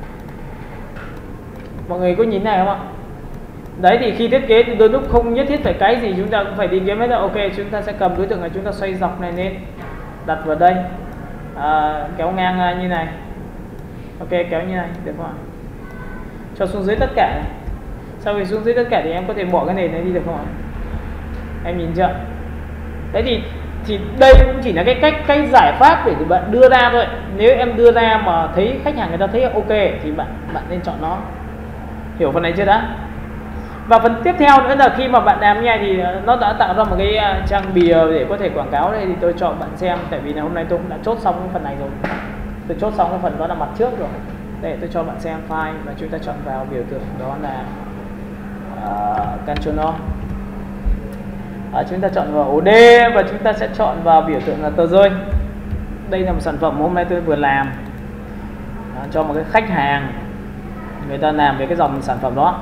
Mọi người có nhìn này không ạ? Đấy, thì khi thiết kế thì đôi lúc không nhất thiết phải cái gì chúng ta cũng phải đi kiếm hết rồi. Ok, chúng ta sẽ cầm đối tượng này, chúng ta xoay dọc này lên, đặt vào đây, à, kéo ngang như này. Ok, kéo như này, được không ạ? Cho xuống dưới tất cả này. Sau khi xuống dưới tất cả thì em có thể bỏ cái nền này đi được không ạ? Em nhìn chưa? Đấy thì thì đây cũng chỉ là cái cách cái giải pháp để bạn đưa ra thôi. Nếu em đưa ra mà thấy khách hàng người ta thấy ok thì bạn bạn nên chọn nó. Hiểu phần này chưa đã? Và phần tiếp theo nữa là khi mà bạn làm như này thì nó đã tạo ra một cái trang bìa để có thể quảng cáo đây, thì tôi cho bạn xem, tại vì là hôm nay tôi cũng đã chốt xong cái phần này rồi. Tôi chốt xong cái phần đó là mặt trước rồi. Để tôi cho bạn xem file và chúng ta chọn vào biểu tượng đó là uh, Ctrl O. À, chúng ta chọn vào ổ D và chúng ta sẽ chọn vào biểu tượng là tờ rơi. Đây là một sản phẩm hôm nay tôi vừa làm à, cho một cái khách hàng, người ta làm về cái dòng sản phẩm đó.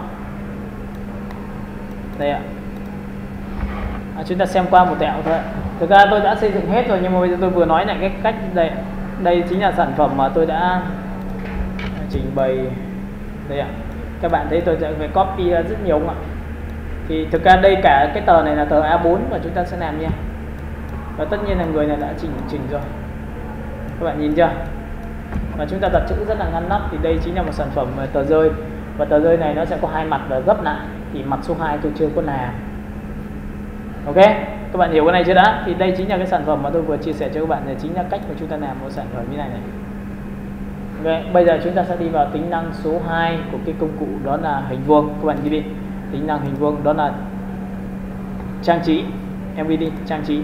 Đây ạ. À, chúng ta xem qua một tẹo thôi. Thực ra tôi đã xây dựng hết rồi nhưng mà bây giờ tôi vừa nói lại cái cách đây. đây chính là sản phẩm mà tôi đã trình bày đây ạ. Các bạn thấy tôi sẽ phải copy ra rất nhiều không ạ? Thì thực ra đây cả cái tờ này là tờ A bốn mà chúng ta sẽ làm nha. Và tất nhiên là người này đã chỉnh chỉnh rồi. Các bạn nhìn chưa? Và chúng ta đặt chữ rất là ngăn nắp. Thì đây chính là một sản phẩm tờ rơi. Và tờ rơi này nó sẽ có hai mặt và gấp lại. Thì mặt số hai tôi chưa có làm. Ok, các bạn hiểu cái này chưa đã? Thì đây chính là cái sản phẩm mà tôi vừa chia sẻ cho các bạn, này chính là cách mà chúng ta làm một sản phẩm như này này. Ok, bây giờ chúng ta sẽ đi vào tính năng số hai của cái công cụ, đó là hình vuông. Các bạn ghi đi, tính năng hình vuông đó là trang trí. Em ghi đi, trang trí.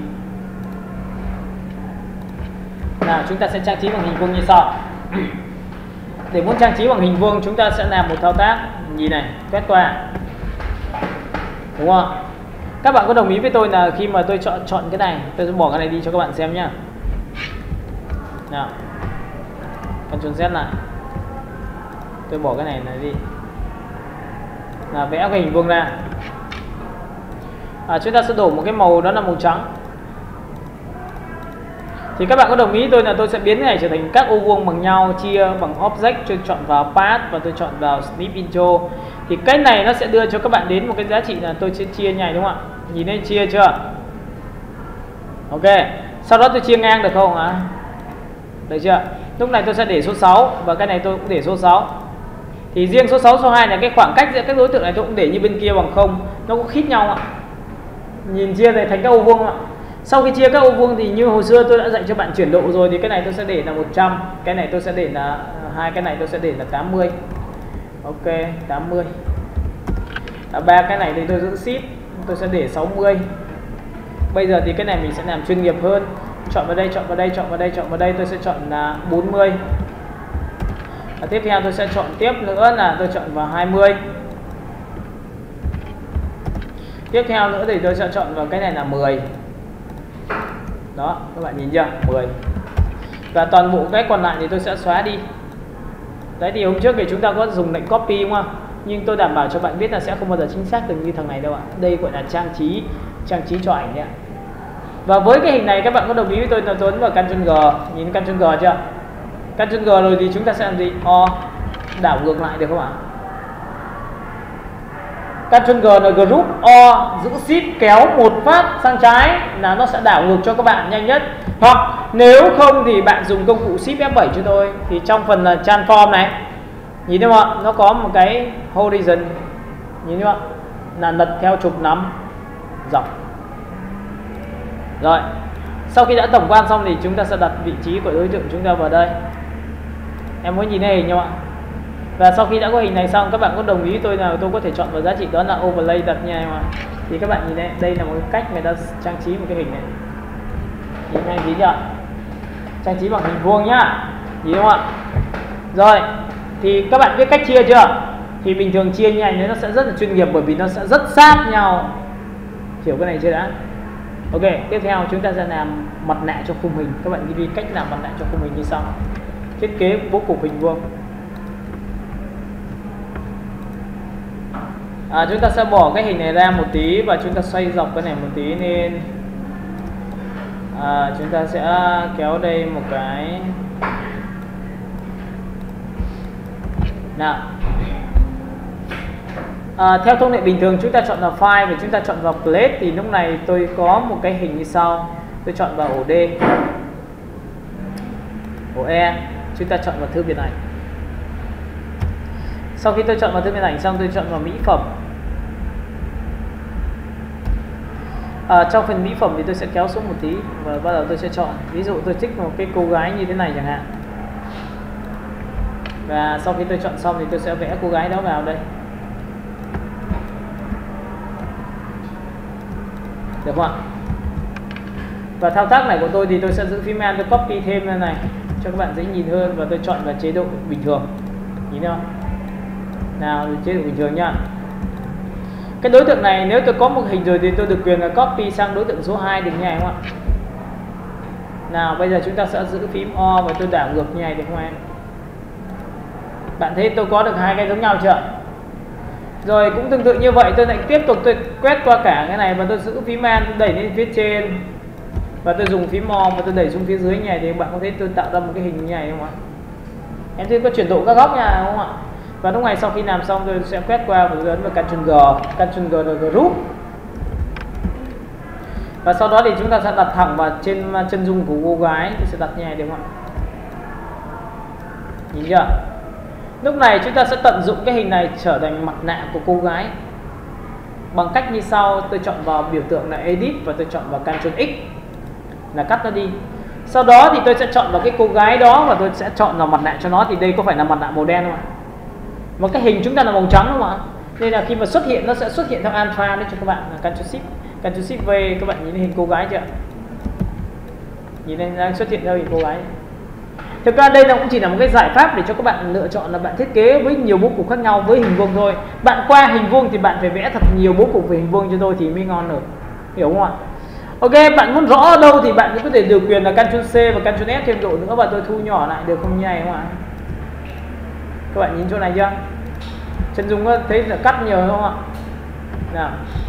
Nào, chúng ta sẽ trang trí bằng hình vuông như sau. Để muốn trang trí bằng hình vuông, chúng ta sẽ làm một thao tác nhìn này, quét qua, đúng không? Các bạn có đồng ý với tôi là khi mà tôi chọn chọn cái này, tôi sẽ bỏ cái này đi cho các bạn xem nhá. Nào, Ctrl Z lại, tôi bỏ cái này này đi, là vẽ cái hình vuông ra. À, chúng ta sẽ đổ một cái màu, đó là màu trắng. Thì các bạn có đồng ý tôi là tôi sẽ biến cái này trở thành các ô vuông bằng nhau, chia bằng object, tôi chọn vào path và tôi chọn vào snip intro. Thì cái này nó sẽ đưa cho các bạn đến một cái giá trị là tôi sẽ chia như này, đúng không ạ? Nhìn thấy chia chưa? Ok, sau đó tôi chia ngang được không ạ? À? Được chưa? Lúc này tôi sẽ để số sáu và cái này tôi cũng để số sáu. Thì riêng số sáu, số hai là cái khoảng cách giữa các đối tượng này tôi cũng để như bên kia bằng không, nó có khít nhau ạ. Nhìn chia này thành các ô vuông ạ. Sau khi chia các ô vuông thì như hồi xưa tôi đã dạy cho bạn chuyển độ rồi, thì cái này tôi sẽ để là một trăm, cái này tôi sẽ để là hai, cái này tôi sẽ để là tám mươi. Ok, tám mươi. À, ba cái này thì tôi giữ ship, tôi sẽ để sáu mươi. Bây giờ thì cái này mình sẽ làm chuyên nghiệp hơn. Chọn vào đây, chọn vào đây, chọn vào đây, chọn vào đây, tôi sẽ chọn là bốn mươi. Và tiếp theo tôi sẽ chọn tiếp nữa là tôi chọn vào hai mươi. Tiếp theo nữa thì tôi sẽ chọn vào cái này là mười. Đó, các bạn nhìn chưa? mười. Và toàn bộ cái còn lại thì tôi sẽ xóa đi. Đấy, thì hôm trước thì chúng ta có dùng lệnh copy đúng không? Nhưng tôi đảm bảo cho bạn biết là sẽ không bao giờ chính xác được như thằng này đâu ạ. Đây gọi là trang trí, trang trí cho ảnh đấy ạ. Và với cái hình này các bạn có đồng ý với tôi là tôi ấn vào Ctrl G, nhìn Ctrl G chưa? Ctrl G rồi thì chúng ta sẽ làm gì? O, đảo ngược lại được không ạ? Ctrl G là group, O giữ shift kéo một phát sang trái là nó sẽ đảo ngược cho các bạn nhanh nhất. Hoặc nếu không thì bạn dùng công cụ shift F bảy cho tôi. Thì trong phần là transform này, nhìn thấy không ạ? Nó có một cái horizon, nhìn thấy không ạ? Là lật theo trục nắm dọc. Rồi, sau khi đã tổng quan xong thì chúng ta sẽ đặt vị trí của đối tượng chúng ta vào đây. Em muốn nhìn thấy hình không ạ? Và sau khi đã có hình này xong, các bạn có đồng ý tôi là tôi có thể chọn vào giá trị đó là overlay đặt nha em ạ. Thì các bạn nhìn đây, đây là một cái cách người ta trang trí một cái hình này. Nhìn thấy gì chưa? Trang trí bằng hình vuông nhá. Nhìn không ạ? Rồi, thì các bạn biết cách chia chưa? Thì bình thường chia như này nó sẽ rất là chuyên nghiệp, bởi vì nó sẽ rất sát nhau. Hiểu cái này chưa đã? Ok, tiếp theo chúng ta sẽ làm mặt nạ cho khung hình. Các bạn ghi cách làm mặt nạ cho khung hình như sau. Thiết kế bố cục hình vuông. À, chúng ta sẽ bỏ cái hình này ra một tí và chúng ta xoay dọc cái này một tí nên à, chúng ta sẽ kéo đây một cái. Nào, à, theo thông lệ bình thường chúng ta chọn vào file và chúng ta chọn vào plate. Thì lúc này tôi có một cái hình như sau, tôi chọn vào ổ D, ổ E, chúng ta chọn vào thư viện ảnh. Sau khi tôi chọn vào thư viện ảnh xong, tôi chọn vào mỹ phẩm. À, trong phần mỹ phẩm thì tôi sẽ kéo xuống một tí và bắt đầu tôi sẽ chọn, ví dụ tôi thích một cái cô gái như thế này chẳng hạn. Và sau khi tôi chọn xong thì tôi sẽ vẽ cô gái đó vào đây. Được không ạ? Và thao tác này của tôi thì tôi sẽ giữ phím Alt, tôi copy thêm lên này cho các bạn dễ nhìn hơn, và tôi chọn vào chế độ bình thường. Nhìn thấy không? Nào, chế độ bình thường nhá. Cái đối tượng này nếu tôi có một hình rồi thì tôi được quyền là copy sang đối tượng số hai được như này không ạ? Nào, bây giờ chúng ta sẽ giữ phím O và tôi đảo ngược như này được không em? Bạn thấy tôi có được hai cái giống nhau chưa? Rồi cũng tương tự như vậy, tôi lại tiếp tục tôi quét qua cả cái này và tôi giữ phím Alt, tôi đẩy lên phía trên. và tôi dùng phím Mo và tôi đẩy xuống phía dưới như này thì bạn có thấy tôi tạo ra một cái hình như này không ạ? Em thấy có chuyển độ các góc nha, đúng không ạ? Và lúc này sau khi làm xong tôi sẽ quét qua và tôi ấn vào Ctrl G, Ctrl G rồi group. Và sau đó thì chúng ta sẽ đặt thẳng vào trên chân dung của cô gái, tôi sẽ đặt như này đúng không ạ? Nhìn chưa? Lúc này chúng ta sẽ tận dụng cái hình này trở thành mặt nạ của cô gái bằng cách như sau. Tôi chọn vào biểu tượng là Edit và tôi chọn vào Ctrl X là cắt nó đi. Sau đó thì tôi sẽ chọn vào cái cô gái đó và tôi sẽ chọn vào mặt nạ cho nó. Thì đây có phải là mặt nạ màu đen không ạ? Mà cái hình chúng ta là màu trắng không ạ? Nên là khi mà xuất hiện nó sẽ xuất hiện theo alpha đấy cho các bạn là Ctrl Shift, Ctrl Shift V. Các bạn nhìn hình cô gái chưa? Nhìn đây đang xuất hiện theo hình cô gái. Thực ra đây là cũng chỉ là một cái giải pháp để cho các bạn lựa chọn là bạn thiết kế với nhiều bố cục khác nhau với hình vuông thôi. Bạn qua hình vuông thì bạn phải vẽ thật nhiều bố cục về hình vuông cho tôi thì mới ngon được. Hiểu không ạ? Ok, bạn muốn rõ ở đâu thì bạn cũng có thể điều quyền là Ctrl C và Ctrl S thêm độ nữa và tôi thu nhỏ lại được không như này không ạ? Các bạn nhìn chỗ này chưa? Chân dung có thấy là cắt nhiều không ạ? Nào.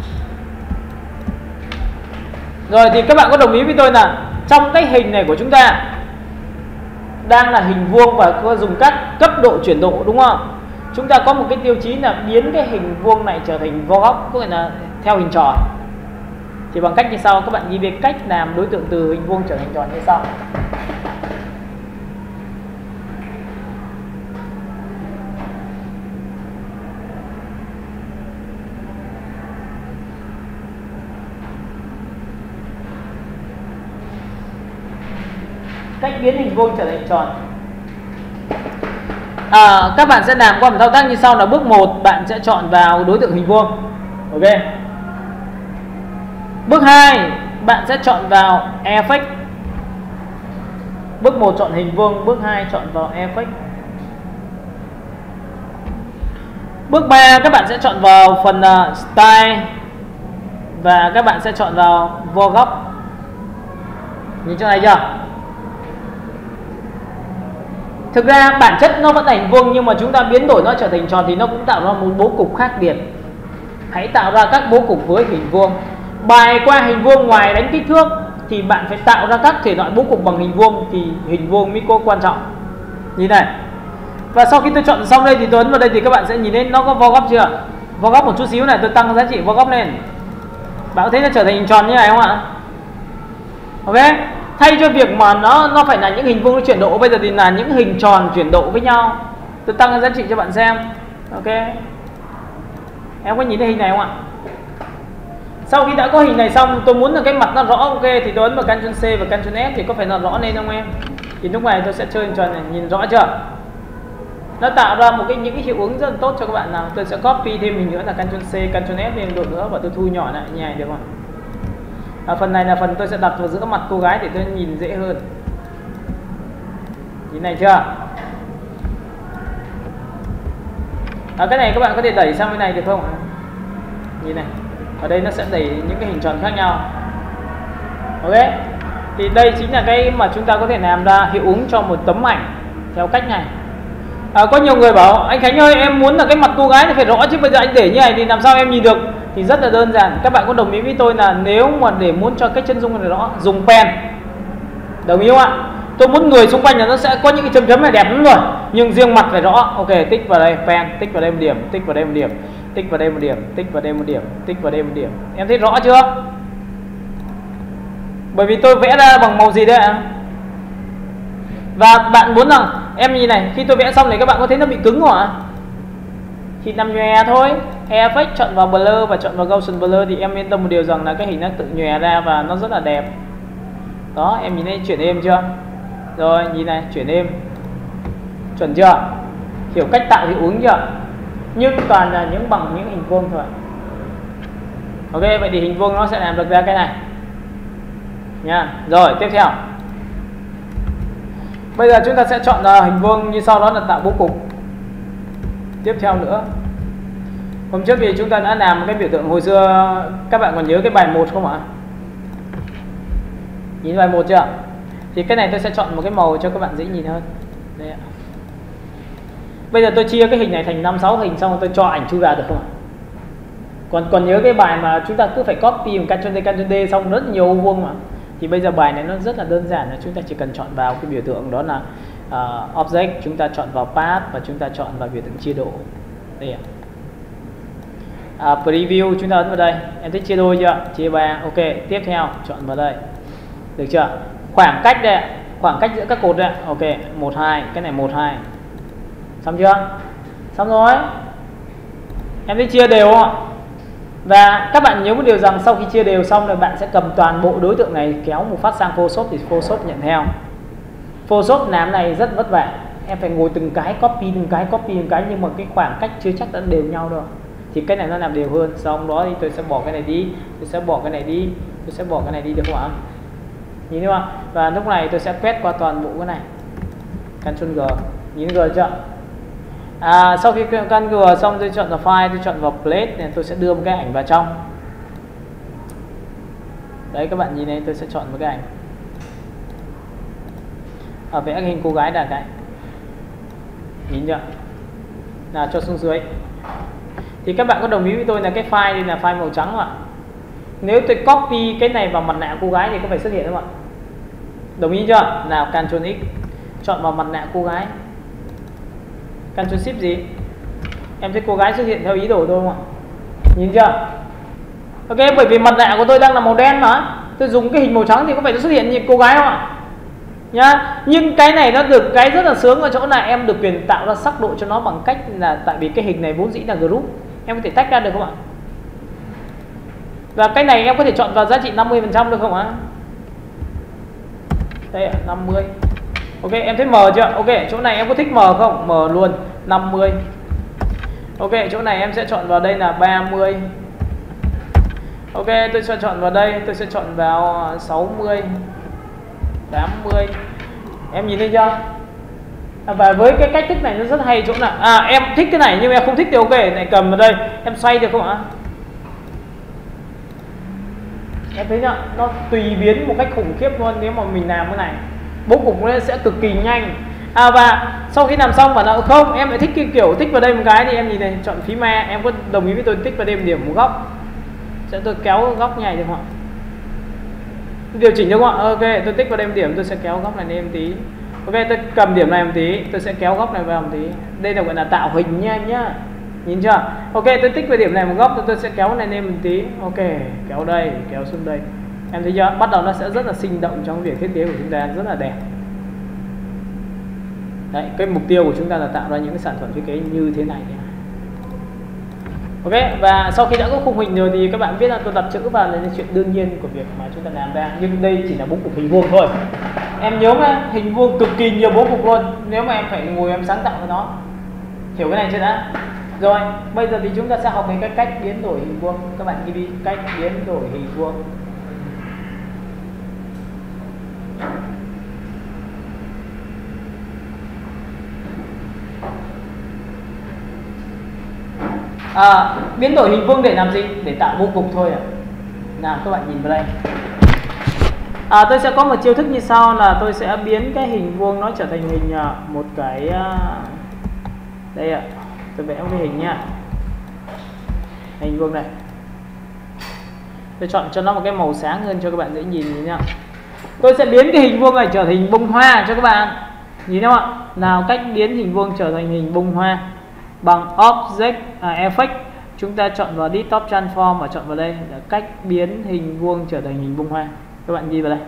Rồi thì các bạn có đồng ý với tôi là trong cái hình này của chúng ta đang là hình vuông và có dùng các cấp độ chuyển độ đúng không? Chúng ta có một cái tiêu chí là biến cái hình vuông này trở thành vo góc, có nghĩa là theo hình tròn. Thì bằng cách như sau, các bạn ghi về cách làm đối tượng từ hình vuông trở thành tròn như sau. Cách biến hình vuông trở thành tròn. À, các bạn sẽ làm qua một thao tác như sau là bước một bạn sẽ chọn vào đối tượng hình vuông. Ok. Bước hai bạn sẽ chọn vào Effect. Bước một chọn hình vuông, bước hai chọn vào Effect. Bước ba các bạn sẽ chọn vào phần uh, Style và các bạn sẽ chọn vào vo góc. Nhìn chỗ này chưa? Thực ra bản chất nó vẫn là hình vuông nhưng mà chúng ta biến đổi nó trở thành tròn thì nó cũng tạo ra một bố cục khác biệt. Hãy tạo ra các bố cục với hình vuông. Bài qua hình vuông ngoài đánh kích thước thì bạn phải tạo ra các thể loại bố cục bằng hình vuông thì hình vuông mới có quan trọng. Nhìn này. Và sau khi tôi chọn xong đây thì tôi ấn vào đây thì các bạn sẽ nhìn thấy nó có vo góc chưa? Vo góc một chút xíu này, tôi tăng giá trị vo góc lên. Bạn có thấy nó trở thành hình tròn như này không ạ? Ok. Thay cho việc mà nó nó phải là những hình vuông nó chuyển độ, bây giờ thì là những hình tròn chuyển độ với nhau. Tôi tăng giá trị cho bạn xem. Ok. Em có nhìn thấy hình này không ạ? Sau khi đã có hình này xong, tôi muốn là cái mặt nó rõ ok thì tôi ấn vào Ctrl C và Ctrl S thì có phải nó rõ lên không em? Thì lúc này tôi sẽ chơi hình tròn này, nhìn rõ chưa? Nó tạo ra một cái những cái hiệu ứng rất là tốt cho các bạn nào. Tôi sẽ copy thêm mình nữa là Ctrl C, Ctrl S thêm độ nữa và tôi thu nhỏ lại như này được không? À, phần này là phần tôi sẽ đặt vào giữa mặt cô gái để tôi nhìn dễ hơn. Nhìn này chưa? À, cái này các bạn có thể đẩy sang bên này được không ạ? Nhìn này, ở đây nó sẽ đẩy những cái hình tròn khác nhau. Ok, thì đây chính là cái mà chúng ta có thể làm ra hiệu ứng cho một tấm ảnh theo cách này. À, có nhiều người bảo anh Khánh ơi em muốn là cái mặt cô gái nó phải rõ chứ bây giờ anh để như này thì làm sao em nhìn được? Thì rất là đơn giản, các bạn có đồng ý với tôi là nếu mà để muốn cho cái chân dung này rõ dùng pen, đồng ý không ạ? Tôi muốn người xung quanh là nó sẽ có những cái chấm chấm này đẹp lắm rồi, nhưng riêng mặt phải rõ. Ok, tích vào đây pen, tích vào đây một điểm, tích vào đây một điểm, tích vào đây một điểm, tích vào đây một điểm, tích vào đây một điểm. Em thấy rõ chưa? Bởi vì tôi vẽ ra bằng màu gì đấy ạ? Và bạn muốn rằng em nhìn này, khi tôi vẽ xong này các bạn có thấy nó bị cứng không ạ? Thì nằm nhòe thôi. Effect chọn vào Blur và chọn vào Gaussian Blur thì em yên tâm một điều rằng là cái hình nó tự nhòe ra và nó rất là đẹp. Đó, em nhìn thấy chuyển êm chưa? Rồi, nhìn này, chuyển êm. Chuẩn chưa? Hiểu cách tạo hiệu ứng chưa? Nhưng toàn là những bằng những hình vuông thôi. Ok, vậy thì hình vuông nó sẽ làm được ra cái này nha. Rồi, tiếp theo. Bây giờ chúng ta sẽ chọn uh, hình vuông như sau đó là tạo bố cục. Tiếp theo nữa, hôm trước thì chúng ta đã làm cái biểu tượng hồi xưa, các bạn còn nhớ cái bài một không ạ? Nhìn bài một chưa? Thì cái này tôi sẽ chọn một cái màu cho các bạn dễ nhìn hơn. Đây ạ. Bây giờ tôi chia cái hình này thành năm sáu hình xong rồi tôi cho ảnh chui vào được không ạ? Còn còn nhớ cái bài mà chúng ta cứ phải copy một Ctrl D Ctrl D xong rất nhiều ô vuông mà. Thì bây giờ bài này nó rất là đơn giản, là chúng ta chỉ cần chọn vào cái biểu tượng đó là uh, object, chúng ta chọn vào path và chúng ta chọn vào biểu tượng chia độ. Đây ạ. À, preview chúng ta ấn vào đây. Em thích chia đôi chưa? Chia ba. Ok, tiếp theo chọn vào đây. Được chưa? Khoảng cách đây ạ. Khoảng cách giữa các cột đây. Ok, một hai, cái này một hai. Xong chưa? Xong rồi. Em thích chia đều không ạ? Và các bạn nhớ một điều rằng sau khi chia đều xong rồi bạn sẽ cầm toàn bộ đối tượng này kéo một phát sang Photoshop thì Photoshop nhận theo. Photoshop làm này rất vất vả. Em phải ngồi từng cái copy từng cái copy từng cái, nhưng mà cái khoảng cách chưa chắc đã đều nhau đâu. Thì cái này nó làm đều hơn. Sau đó thì tôi sẽ bỏ cái này đi, tôi sẽ bỏ cái này đi, tôi sẽ bỏ cái này đi được không ạ? Nhìn thấy không? Và lúc này tôi sẽ quét qua toàn bộ cái này. Ctrl G. Nhìn G chưa? À, sau khi Ctrl G xong tôi chọn vào file, tôi chọn vào plate này, tôi sẽ đưa một cái ảnh vào trong. Đấy các bạn nhìn này, tôi sẽ chọn một cái ảnh. Ở vẽ hình cô gái là cái. Nhìn chưa? Nào cho xuống dưới. Thì các bạn có đồng ý với tôi là cái file đây là file màu trắng không ạ? Nếu tôi copy cái này vào mặt nạ cô gái thì có phải xuất hiện không ạ? Đồng ý chưa? Nào Ctrl X, chọn vào mặt nạ cô gái. Ctrl Shift gì? Em thấy cô gái xuất hiện theo ý đồ tôi không ạ? Nhìn chưa? Ok, bởi vì mặt nạ của tôi đang là màu đen mà. Tôi dùng cái hình màu trắng thì có phải nó xuất hiện như cô gái không ạ? Nhá. Nhưng cái này nó được cái rất là sướng ở chỗ là em được quyền tạo ra sắc độ cho nó bằng cách là tại vì cái hình này vốn dĩ là group, em có thể tách ra được không ạ? Và cái này em có thể chọn vào giá trị năm mươi phần trăm được không ạ? Đây ạ, năm mươi. Ok, em thấy mờ chưa? Ok, chỗ này em có thích mờ không? Mờ luôn, năm mươi. Ok, chỗ này em sẽ chọn vào đây là ba mươi. Ok, tôi sẽ chọn vào đây, tôi sẽ chọn vào sáu mươi, tám mươi. Em nhìn thấy chưa? À, và với cái cách thức này nó rất hay chỗ nào? À, em thích cái này nhưng em không thích thì ok, này cầm vào đây, em xoay được không ạ? Em thấy chưa? Nó tùy biến một cách khủng khiếp luôn nếu mà mình làm cái này. Bố cục nó sẽ cực kỳ nhanh. À, và sau khi làm xong mà nó không, em lại thích cái kiểu tích vào đây một cái thì em nhìn này, chọn phím A, em có đồng ý với tôi tích vào đây một điểm một góc. Sẽ tôi kéo góc này được không ạ? Điều chỉnh được không ạ? Ok, tôi tích vào đây một điểm, tôi sẽ kéo góc này lên một tí. Ok, tôi cầm điểm này một tí, tôi sẽ kéo góc này vào một tí. Đây là gọi là tạo hình nha em nhá. Nhìn chưa? Ok, tôi tích vào điểm này một góc, tôi sẽ kéo này lên một tí. Ok, kéo đây, kéo xuống đây. Em thấy chưa? Bắt đầu nó sẽ rất là sinh động trong việc thiết kế của chúng ta, rất là đẹp. Đấy, cái mục tiêu của chúng ta là tạo ra những cái sản phẩm thiết kế như thế này. Ok, và sau khi đã có khung hình rồi thì các bạn biết là tôi đặt chữ vào là chuyện đương nhiên của việc mà chúng ta làm ra. Nhưng đây chỉ là bố cục hình vuông thôi. Em nhớ mà, hình vuông cực kỳ nhiều bố cục luôn. Nếu mà em phải ngồi em sáng tạo với nó. Hiểu cái này chưa đã? Rồi, bây giờ thì chúng ta sẽ học về cái cách biến đổi hình vuông. Các bạn ghi đi, cách biến đổi hình vuông. À, biến đổi hình vuông để làm gì? Để tạo bố cục thôi à. Nào các bạn nhìn vào đây. À, tôi sẽ có một chiêu thức như sau là tôi sẽ biến cái hình vuông nó trở thành hình một cái đây ạ. Tôi vẽ một cái hình nha. Hình vuông này. Tôi chọn cho nó một cái màu sáng hơn cho các bạn dễ nhìn nhá. Tôi sẽ biến cái hình vuông này trở thành bông hoa cho các bạn. Nhìn không ạ? Nào cách biến hình vuông trở thành hình bông hoa bằng object à, effect, chúng ta chọn vào desktop transform và chọn vào đây là cách biến hình vuông trở thành hình bông hoa. Các bạn ghi vào đây.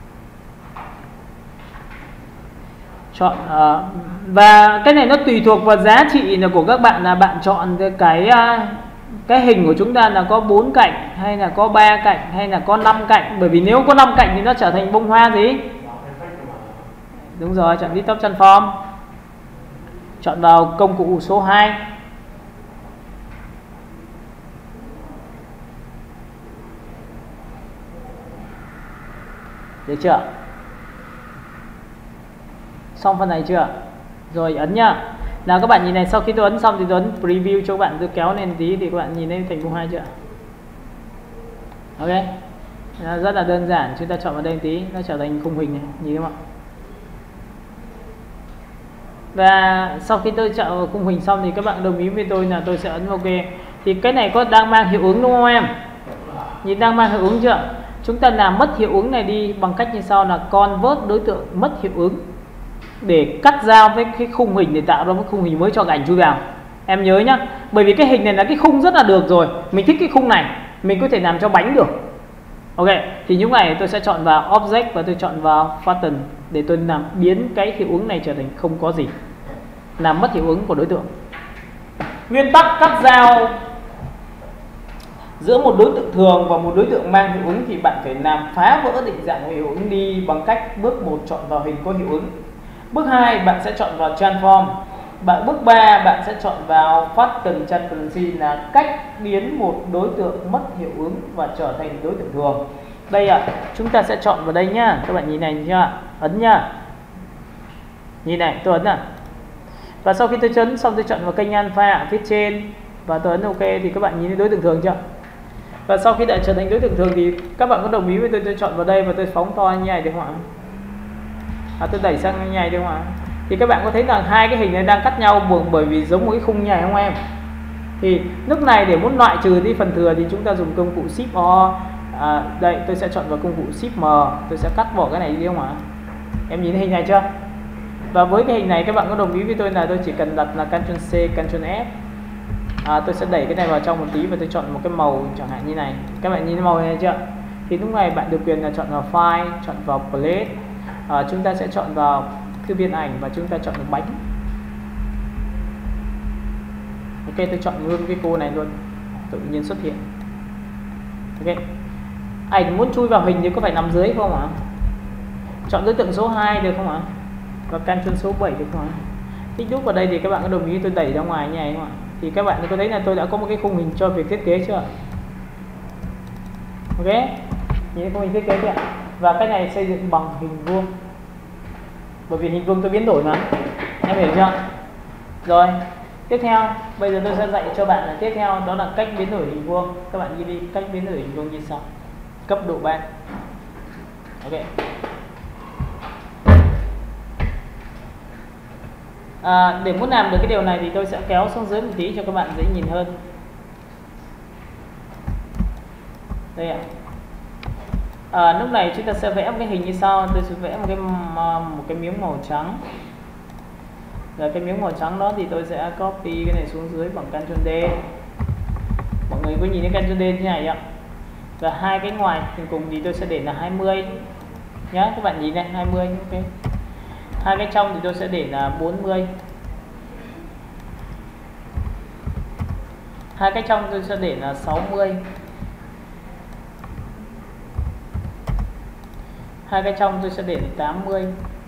Chọn uh, và cái này nó tùy thuộc vào giá trị là của các bạn, là bạn chọn cái uh, cái hình của chúng ta là có bốn cạnh hay là có ba cạnh hay là có năm cạnh, bởi vì nếu có năm cạnh thì nó trở thành bông hoa gì? Đúng rồi, chọn desktop transform. Chọn vào công cụ số hai. Được chưa? Xong phần này chưa? Rồi ấn nhá. Nào các bạn nhìn này, sau khi tôi ấn xong thì tôi ấn preview cho các bạn, tôi kéo lên tí thì các bạn nhìn lên thành bông hoa chưa? Ok. Rất là đơn giản, chúng ta chọn vào đây tí, nó trở thành khung hình này, nhìn thấy không ạ? Và sau khi tôi chọn vào khung hình xong thì các bạn đồng ý với tôi là tôi sẽ ấn ok. Thì cái này có đang mang hiệu ứng đúng không em? Nhìn đang mang hiệu ứng chưa? chúng ta làm mất hiệu ứng này đi bằng cách như sau là convert đối tượng mất hiệu ứng để cắt giao với cái khung hình để tạo ra một khung hình mới cho cái ảnh chui vào. Em nhớ nhá, bởi vì cái hình này là cái khung rất là được rồi, mình thích cái khung này, mình có thể làm cho bánh được. Ok, thì những này tôi sẽ chọn vào object và tôi chọn vào pattern để tôi làm biến cái hiệu ứng này trở thành không có gì, làm mất hiệu ứng của đối tượng. Nguyên tắc cắt giao giữa một đối tượng thường và một đối tượng mang hiệu ứng thì bạn phải làm phá vỡ định dạng của hiệu ứng đi bằng cách bước một chọn vào hình có hiệu ứng. Bước hai bạn sẽ chọn vào transform. Bạn bước ba bạn sẽ chọn vào pattern transparency là cách biến một đối tượng mất hiệu ứng và trở thành đối tượng thường. Đây ạ, à, chúng ta sẽ chọn vào đây nhá. Các bạn nhìn này chưa? Ấn nhá. Nhìn này, tôi ấn à. Và sau khi tôi ấn xong tôi chọn vào kênh alpha ở phía trên và tôi ấn ok thì các bạn nhìn thấy đối tượng thường chưa? Và sau khi đã trở thành đối tượng thường thì các bạn có đồng ý với tôi tôi chọn vào đây và tôi phóng to như này được không ạ? À, tôi đẩy sang như này được không ạ? Thì các bạn có thấy rằng hai cái hình này đang cắt nhau bởi vì giống một cái khung như này không em? Thì lúc này để muốn loại trừ đi phần thừa thì chúng ta dùng công cụ shift O. À, đây tôi sẽ chọn vào công cụ shift M, tôi sẽ cắt bỏ cái này đi không ạ? Em nhìn thấy hình này chưa? Và với cái hình này các bạn có đồng ý với tôi là tôi chỉ cần đặt là Ctrl C, Ctrl F. À, tôi sẽ đẩy cái này vào trong một tí và tôi chọn một cái màu chẳng hạn như này. Các bạn nhìn thấy màu này chưa? Thì lúc này bạn được quyền là chọn vào file, chọn vào plate. À, chúng ta sẽ chọn vào thư viện ảnh và chúng ta chọn vào bánh. Ok, tôi chọn luôn cái cô này luôn, tự nhiên xuất hiện. Ok, ảnh muốn chui vào hình thì có phải nằm dưới không ạ? Chọn đối tượng số hai được không ạ? Và Ctrl số bảy được không ạ? Tích đúc vào đây thì các bạn có đồng ý tôi đẩy ra ngoài như này không ạ? Thì các bạn có thấy là tôi đã có một cái khung hình cho việc thiết kế chưa? Ok, nhìn khung hình thiết kế chưa? Và cái này xây dựng bằng hình vuông, bởi vì hình vuông tôi biến đổi mà, em hiểu chưa? Rồi, tiếp theo bây giờ tôi sẽ dạy cho bạn là tiếp theo đó là cách biến đổi hình vuông. Các bạn ghi đi cách biến đổi hình vuông như sau. Cấp độ ba. Ok. À, để muốn làm được cái điều này thì tôi sẽ kéo xuống dưới một tí cho các bạn dễ nhìn hơn. Đây ạ. À, lúc này chúng ta sẽ vẽ một cái hình như sau. Tôi sẽ vẽ một cái một cái miếng màu trắng. Rồi cái miếng màu trắng đó thì tôi sẽ copy cái này xuống dưới bằng Ctrl D. Mọi người có nhìn thấy Ctrl D thế này ạ. Và hai cái ngoài cùng cùng thì tôi sẽ để là hai mươi nhá, các bạn nhìn này hai mươi. Ok. Hai cái trong thì tôi sẽ để là bốn mươi. Hai cái trong tôi sẽ để là sáu mươi. Hai cái trong tôi sẽ để là tám mươi.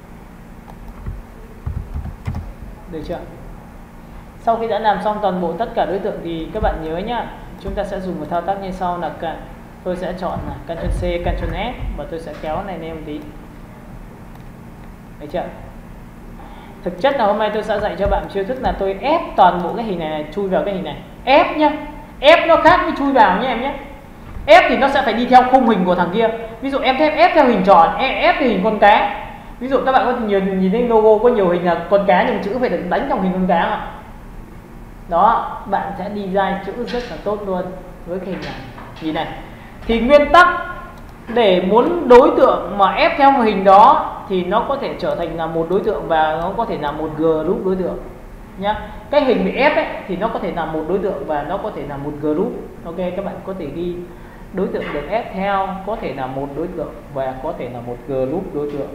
Được chưa? Sau khi đã làm xong toàn bộ tất cả đối tượng thì các bạn nhớ nhá, chúng ta sẽ dùng một thao tác như sau là cả tôi sẽ chọn là Ctrl C, Ctrl S và tôi sẽ kéo này lên một tí. Được chưa? Thực chất là hôm nay tôi sẽ dạy cho bạn chiêu thức là tôi ép toàn bộ cái hình này, này chui vào cái hình này. Ép nhá. Ép nó khác với chui vào nhé em nhé. Ép thì nó sẽ phải đi theo khung hình của thằng kia. Ví dụ em ép ép theo hình tròn, ép theo hình con cá. Ví dụ các bạn có nhiều nhìn thấy logo có nhiều hình là con cá nhưng chữ phải được đánh trong hình con cá ạ. Đó, bạn sẽ design chữ rất là tốt luôn với cái hình này. Nhìn này. Thì nguyên tắc để muốn đối tượng mà ép theo một hình đó thì nó có thể trở thành là một đối tượng và nó có thể là một group đối tượng nhá. Cái hình bị ép ấy thì nó có thể là một đối tượng và nó có thể là một group. Ok, các bạn có thể ghi đối tượng được ép theo có thể là một đối tượng và có thể là một group đối tượng.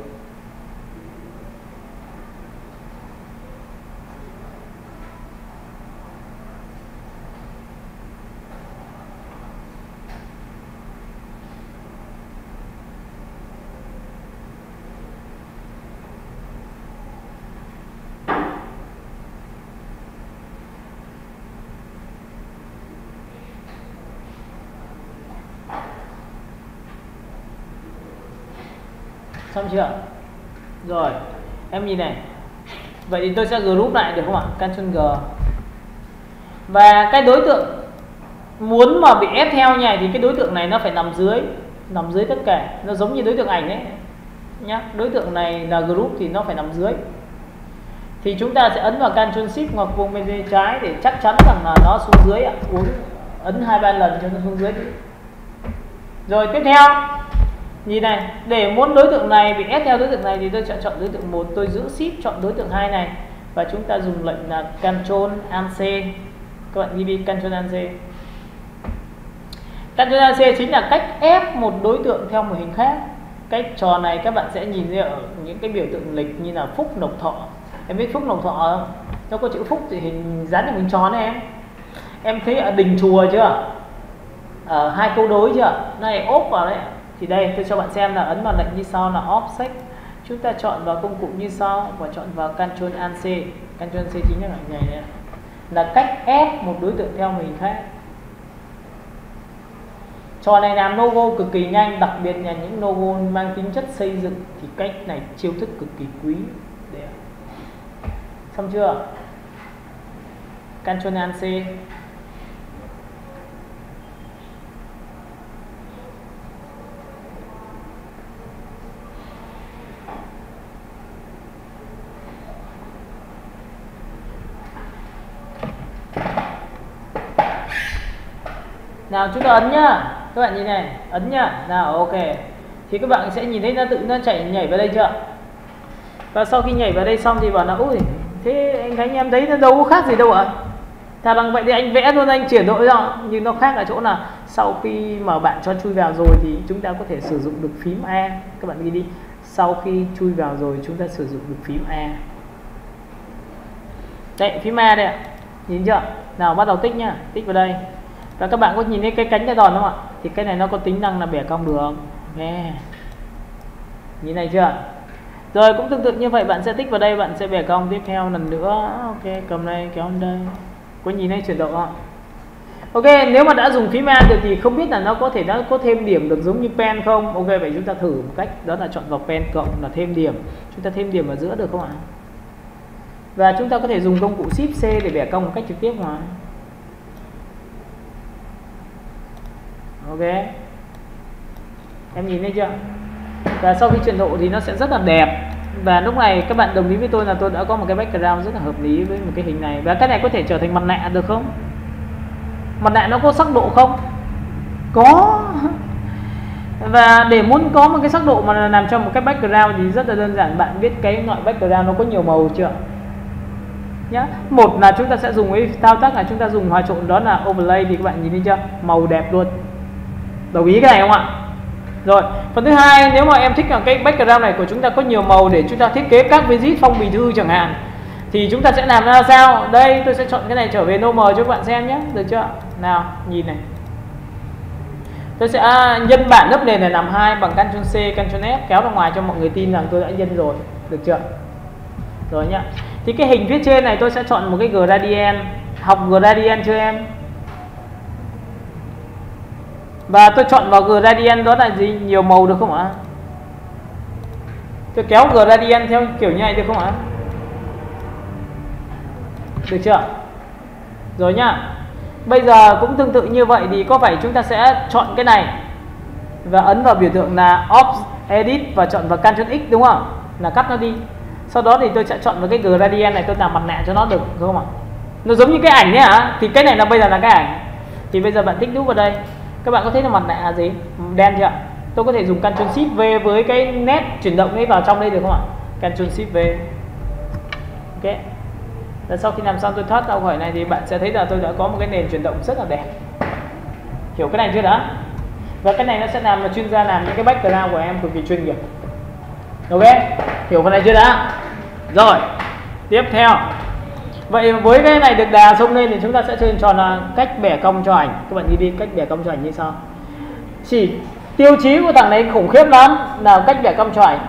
Xong chưa? Rồi, em nhìn này. Vậy thì tôi sẽ group lại được không ạ? Ctrl G. Và cái đối tượng muốn mà bị ép theo như này thì cái đối tượng này nó phải nằm dưới, nằm dưới tất cả. Nó giống như đối tượng ảnh đấy nhá. Đối tượng này là group thì nó phải nằm dưới. Thì chúng ta sẽ ấn vào Ctrl Shift ngoặc vuông bên bên trái để chắc chắn rằng là nó xuống dưới ạ. Uống ấn hai ba lần cho nó xuống dưới. Rồi tiếp theo Nhìn này, để muốn đối tượng này bị ép theo đối tượng này thì tôi chọn chọn đối tượng một, tôi giữ shift chọn đối tượng hai này và chúng ta dùng lệnh là Ctrl Alt C. Các bạn ghi đi Ctrl Alt C. Ctrl Alt C chính là cách ép một đối tượng theo một hình khác. Cái trò này các bạn sẽ nhìn thấy ở những cái biểu tượng lịch như là phúc nộc thọ. Em biết phúc nộc thọ không? Nó có chữ phúc thì hình dán thành hình tròn này em. Em thấy ở đình chùa chưa? Ở hai câu đối chưa? Này ốp vào đấy. Thì đây tôi cho bạn xem là ấn vào lệnh như sau là offset. Chúng ta chọn vào công cụ như sau và chọn vào Ctrl Alt C. Ctrl C chính là này này. Là cách ép một đối tượng theo một hình khác. Trò này làm logo cực kỳ nhanh, đặc biệt là những logo mang tính chất xây dựng thì cách này chiêu thức cực kỳ quý. Để... xong chưa? Ctrl Alt C. Nào chúng ta ấn nhá, các bạn nhìn này, ấn nhá. Nào ok. Thì các bạn sẽ nhìn thấy nó tự nó chạy nhảy vào đây chưa? Và sau khi nhảy vào đây xong thì bảo là ui, thế anh Khánh em thấy nó đâu có khác gì đâu ạ. Thà bằng vậy thì anh vẽ luôn, anh chuyển đổi ra. Nhưng nó khác ở chỗ là sau khi mà bạn cho chui vào rồi thì chúng ta có thể sử dụng được phím A. Các bạn ghi đi. Sau khi chui vào rồi chúng ta sử dụng được phím A. Đây, phím A đây ạ. Nhìn chưa? Nào bắt đầu tích nhá, tích vào đây. Và các bạn có nhìn thấy cái cánh cái đòn không ạ? Thì cái này nó có tính năng là bẻ cong đường. Nghe. Nhìn này chưa? Rồi cũng tương tự như vậy, bạn sẽ tích vào đây, bạn sẽ bẻ cong tiếp theo lần nữa. Ok, cầm đây kéo lên đây. Có nhìn thấy chuyển động không? Ok, nếu mà đã dùng phím A được thì không biết là nó có thể nó có thêm điểm được giống như pen không? Ok, vậy chúng ta thử một cách đó là chọn vào pen cộng là thêm điểm. Chúng ta thêm điểm ở giữa được không ạ? Và chúng ta có thể dùng công cụ Shift C để bẻ cong một cách trực tiếp mà. Ok, em nhìn thấy chưa? Và sau khi chuyển độ thì nó sẽ rất là đẹp. Và lúc này các bạn đồng ý với tôi là tôi đã có một cái background rất là hợp lý với một cái hình này. Và cái này có thể trở thành mặt nạ được không? Mặt nạ nó có sắc độ không? Có. Và để muốn có một cái sắc độ mà làm cho một cái background thì rất là đơn giản. Bạn biết cái loại background nó có nhiều màu chưa? Nhá. Một là chúng ta sẽ dùng cái thao tác là chúng ta dùng hòa trộn, đó là overlay. Thì các bạn nhìn thấy chưa? Màu đẹp luôn. Đồng ý cái này không ạ? Rồi, phần thứ hai, nếu mà em thích là cái background này của chúng ta có nhiều màu để chúng ta thiết kế các visit phong bì thư chẳng hạn, thì chúng ta sẽ làm ra sao? Đây, tôi sẽ chọn cái này trở về normal cho các bạn xem nhé. Được chưa? Nào, nhìn này. Tôi sẽ nhân bản lớp nền này làm hai bằng Ctrl C, Ctrl F kéo ra ngoài cho mọi người tin rằng tôi đã nhân rồi. Được chưa? Rồi nhá. Thì cái hình phía trên này tôi sẽ chọn một cái gradient. Học gradient chưa em? Và tôi chọn vào gradient đó là gì? Nhiều màu được không ạ? Tôi kéo gradient theo kiểu như này được không ạ? Được chưa? Rồi nhá. Bây giờ cũng tương tự như vậy thì có phải chúng ta sẽ chọn cái này và ấn vào biểu tượng là Off Edit và chọn vào Ctrl X đúng không? Là cắt nó đi. Sau đó thì tôi sẽ chọn vào cái gradient này, tôi làm mặt nạ cho nó được không ạ? Nó giống như cái ảnh đấy hả? Thì cái này là bây giờ là cái ảnh. Thì bây giờ bạn tích nút vào đây. Các bạn có thấy là mặt nạ là gì? Đen chưa? Tôi có thể dùng Ctrl Shift V với cái nét chuyển động ấy vào trong đây được không ạ? Ctrl Shift V. Ok. Và sau khi làm xong tôi thoát ra khỏi này thì bạn sẽ thấy là tôi đã có một cái nền chuyển động rất là đẹp. Hiểu cái này chưa đã? Và cái này nó sẽ làm là chuyên gia làm những cái background của em cực kỳ chuyên nghiệp. Ok. Hiểu phần này chưa đã? Rồi. Tiếp theo. Vậy với cái này được đà xông lên thì chúng ta sẽ chơi trò là cách bẻ cong cho ảnh. Các bạn đi đi cách bẻ cong cho ảnh như sau. Chỉ tiêu chí của thằng này khủng khiếp lắm. Nào cách bẻ cong cho ảnh.